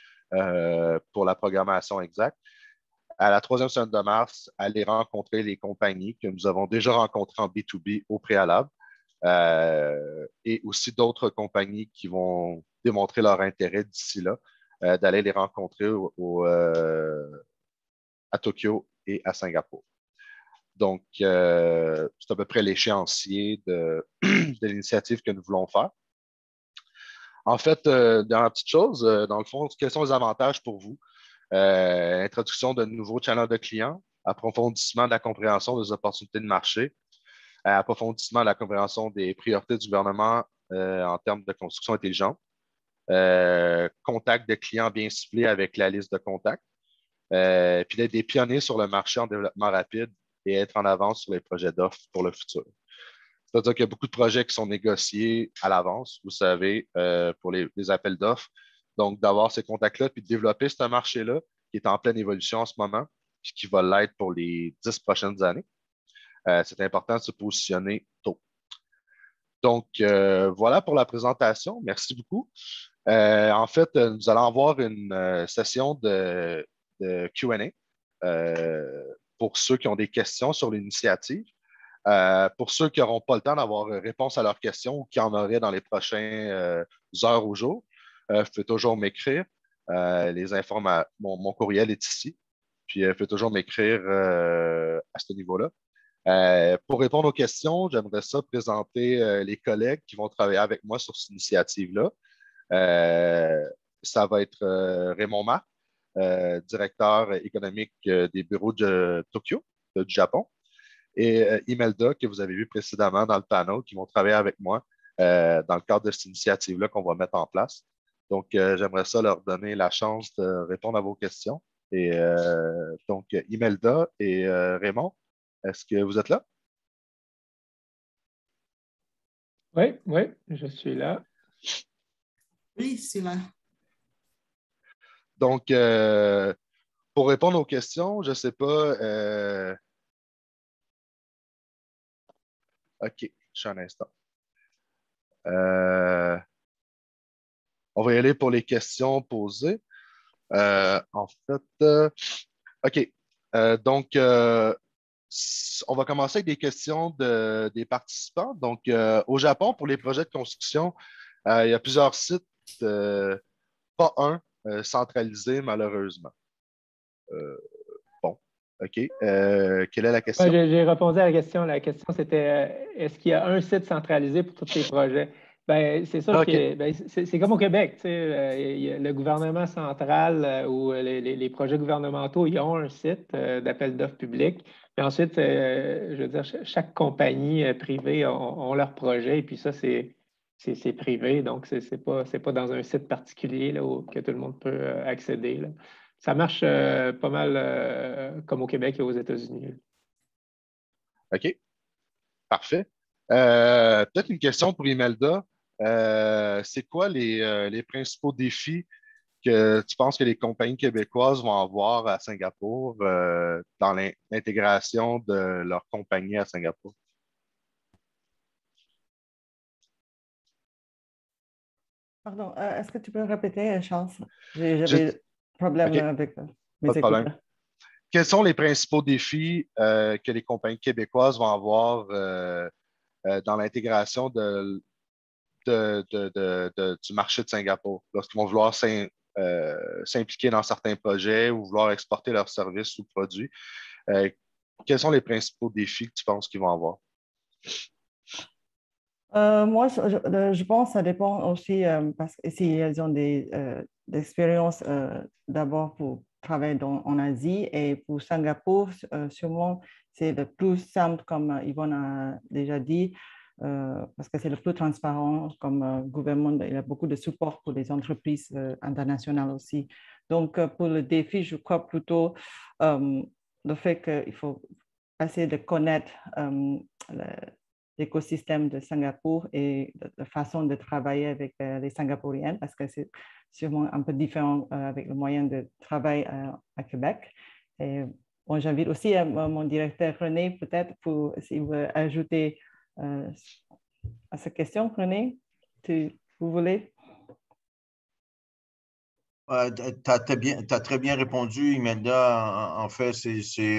pour la programmation exacte. À la 3e semaine de mars, aller rencontrer les compagnies que nous avons déjà rencontrées en B2B au préalable. Et aussi d'autres compagnies qui vont démontrer leur intérêt d'ici là, d'aller les rencontrer à Tokyo et à Singapour. Donc, c'est à peu près l'échéancier de l'initiative que nous voulons faire. En fait, dernière petite chose, dans le fond, quels sont les avantages pour vous? Introduction de nouveaux channels de clients, approfondissement de la compréhension des opportunités de marché, approfondissement de la compréhension des priorités du gouvernement en termes de construction intelligente, contact de clients bien ciblés avec la liste de contacts, puis d'être des pionniers sur le marché en développement rapide et être en avance sur les projets d'offres pour le futur. C'est-à-dire qu'il y a beaucoup de projets qui sont négociés à l'avance, vous savez, pour les appels d'offres. Donc, d'avoir ces contacts-là, puis de développer ce marché-là qui est en pleine évolution en ce moment, puis qui va l'être pour les 10 prochaines années. C'est important de se positionner tôt. Donc, voilà pour la présentation. Merci beaucoup. En fait, nous allons avoir une session de Q&A pour ceux qui ont des questions sur l'initiative. Pour ceux qui n'auront pas le temps d'avoir réponse à leurs questions ou qui en auraient dans les prochaines heures ou jours, vous pouvez toujours m'écrire. Mon courriel est ici. Puis, vous pouvez toujours m'écrire à ce niveau-là. Pour répondre aux questions, j'aimerais ça présenter les collègues qui vont travailler avec moi sur cette initiative-là. Ça va être Raymond Marc, directeur économique des bureaux de Tokyo, du Japon, et Imelda, que vous avez vu précédemment dans le panel, qui vont travailler avec moi dans le cadre de cette initiative-là qu'on va mettre en place. Donc, j'aimerais ça leur donner la chance de répondre à vos questions. Et donc, Imelda et Raymond, est-ce que vous êtes là? Oui, je suis là. Oui, c'est là. Donc, pour répondre aux questions, je ne sais pas. OK, juste un instant. On va y aller pour les questions posées. En fait, OK. Donc, on va commencer avec des questions des participants. Donc, au Japon, pour les projets de construction, Il y a plusieurs sites, pas un centralisé, malheureusement. Bon, OK. Quelle est la question? J'ai répondu à la question. La question, c'était est-ce qu'il y a un site centralisé pour tous les projets? Ben, c'est sûr OK. que c'est comme au Québec. Tu sais, il y a le gouvernement central ou les projets gouvernementaux, ils ont un site d'appel d'offres public. Puis ensuite, je veux dire, chaque compagnie privée ont leur projet. Et puis ça, c'est privé. Donc, c'est pas dans un site particulier là, que tout le monde peut accéder, là. Ça marche pas mal comme au Québec et aux États-Unis. OK. Parfait. Peut-être une question pour Imelda. C'est quoi les principaux défis que tu penses que les compagnies québécoises vont avoir à Singapour dans l'intégration de leur compagnie à Singapour? Pardon, est-ce que tu peux répéter, Charles? J'avais Juste- problème OK, avec pas mes de problème. écouteurs. Quels sont les principaux défis que les compagnies québécoises vont avoir dans l'intégration du marché de Singapour lorsqu'ils vont vouloir s'impliquer dans certains projets ou vouloir exporter leurs services ou produits? Quels sont les principaux défis que tu penses qu'ils vont avoir? Moi, je pense que ça dépend aussi parce que si elles ont des expériences d'abord pour travailler en Asie et pour Singapour, sûrement c'est le plus simple, comme Yvonne a déjà dit, parce que c'est le plus transparent comme gouvernement. Il y a beaucoup de support pour les entreprises internationales aussi. Donc, pour le défi, je crois plutôt le fait qu'il faut essayer de connaître l'écosystème de Singapour et la façon de travailler avec les Singapouriens, parce que c'est sûrement un peu différent avec le moyen de travail à Québec. Et, bon, j'invite aussi mon directeur René, peut-être, pour s'il veut ajouter à cette question. René, vous voulez? Tu as très bien répondu, Imelda. En fait, c'est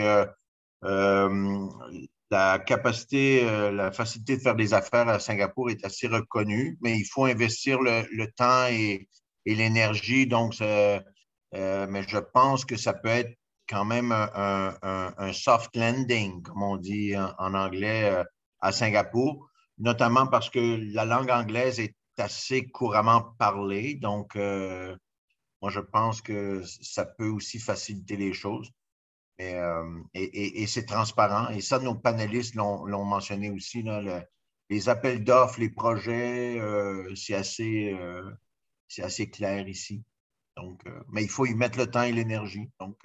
la capacité, la facilité de faire des affaires à Singapour est assez reconnue, mais il faut investir le temps et l'énergie. Donc, mais je pense que ça peut être quand même un soft landing, comme on dit en anglais, à Singapour, notamment parce que la langue anglaise est assez couramment parlée. Donc, moi, je pense que ça peut aussi faciliter les choses. Et c'est transparent. Et ça, nos panélistes l'ont mentionné aussi, là, les appels d'offres, les projets, c'est assez clair ici. Donc, mais il faut y mettre le temps et l'énergie. Donc,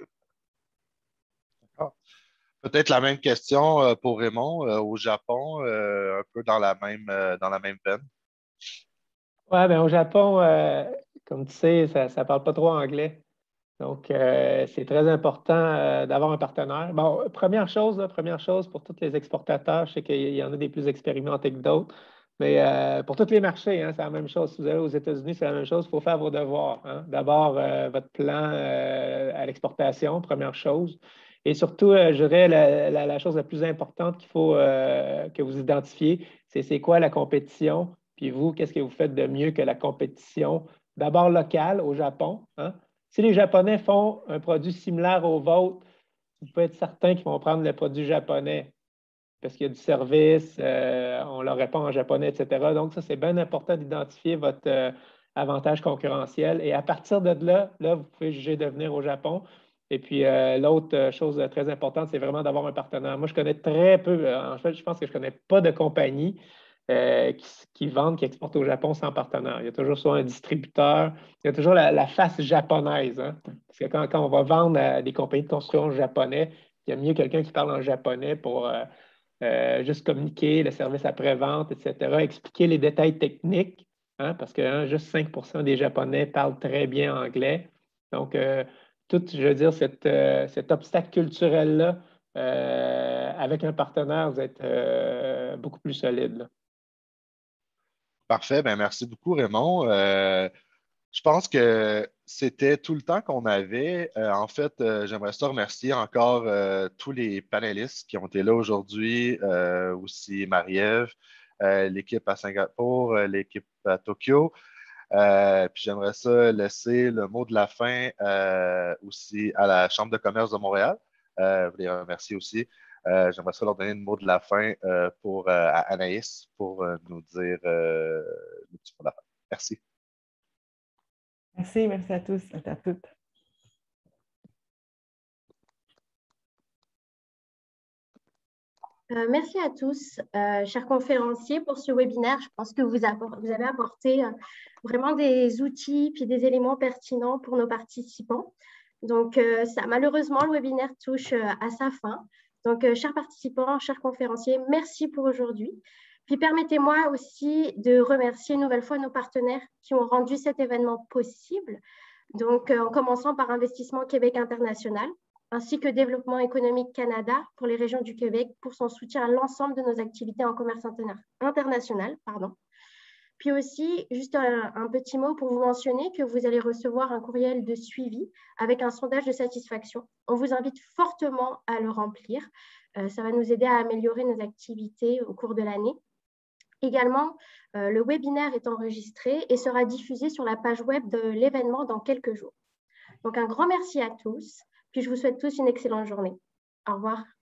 Peut-être la même question pour Raymond au Japon, un peu dans la même veine. Ouais, ben au Japon, comme tu sais, ça ne parle pas trop anglais. Donc, c'est très important d'avoir un partenaire. Bon, première chose pour tous les exportateurs, je sais qu'il y en a des plus expérimentés que d'autres, mais pour tous les marchés, hein, c'est la même chose. Si vous allez aux États-Unis, c'est la même chose. Il faut faire vos devoirs, hein. D'abord, votre plan à l'exportation, première chose. Et surtout, je dirais, la chose la plus importante qu'il faut que vous identifiez, c'est quoi la compétition. Puis vous, qu'est-ce que vous faites de mieux que la compétition? D'abord locale au Japon, hein. Si les Japonais font un produit similaire au vôtre, vous pouvez être certain qu'ils vont prendre le produit japonais parce qu'il y a du service, on leur répond en japonais, etc. Donc, ça, c'est bien important d'identifier votre avantage concurrentiel. Et à partir de là, vous pouvez juger de venir au Japon. Et puis, l'autre chose très importante, c'est vraiment d'avoir un partenaire. Moi, je connais très peu, en fait, je pense que je ne connais pas de compagnie qui vendent, qui exportent au Japon sans partenaire. Il y a toujours soit un distributeur, il y a toujours la face japonaise, hein? Parce que quand on va vendre à des compagnies de construction japonais, il y a mieux quelqu'un qui parle en japonais pour juste communiquer le service après-vente, etc., expliquer les détails techniques, hein, parce que juste 5% des Japonais parlent très bien anglais. Donc, tout, je veux dire, cet obstacle culturel-là, avec un partenaire, vous êtes beaucoup plus solide, là. Parfait. Ben, merci beaucoup, Raymond. Je pense que c'était tout le temps qu'on avait. En fait, j'aimerais ça remercier encore tous les panélistes qui ont été là aujourd'hui, aussi Marie-Ève, l'équipe à Singapour, l'équipe à Tokyo. Puis j'aimerais ça laisser le mot de la fin aussi à la Chambre de commerce de Montréal. Je les remercie aussi. J'aimerais ça leur donner le mot de la fin à Anaïs pour nous dire le petit mot de la fin. Merci. Merci à tous et à toutes. Merci à tous, chers conférenciers, pour ce webinaire. Je pense que vous avez apporté vraiment des outils puis des éléments pertinents pour nos participants. Donc, malheureusement, le webinaire touche à sa fin. Donc, chers participants, chers conférenciers, merci pour aujourd'hui. Puis, permettez-moi aussi de remercier une nouvelle fois nos partenaires qui ont rendu cet événement possible. Donc, en commençant par Investissement Québec International, ainsi que Développement économique Canada pour les régions du Québec pour son soutien à l'ensemble de nos activités en commerce international. Puis aussi, juste un petit mot pour vous mentionner que vous allez recevoir un courriel de suivi avec un sondage de satisfaction. On vous invite fortement à le remplir. Ça va nous aider à améliorer nos activités au cours de l'année. Également, le webinaire est enregistré et sera diffusé sur la page web de l'événement dans quelques jours. Donc, un grand merci à tous. Puis je vous souhaite tous une excellente journée. Au revoir.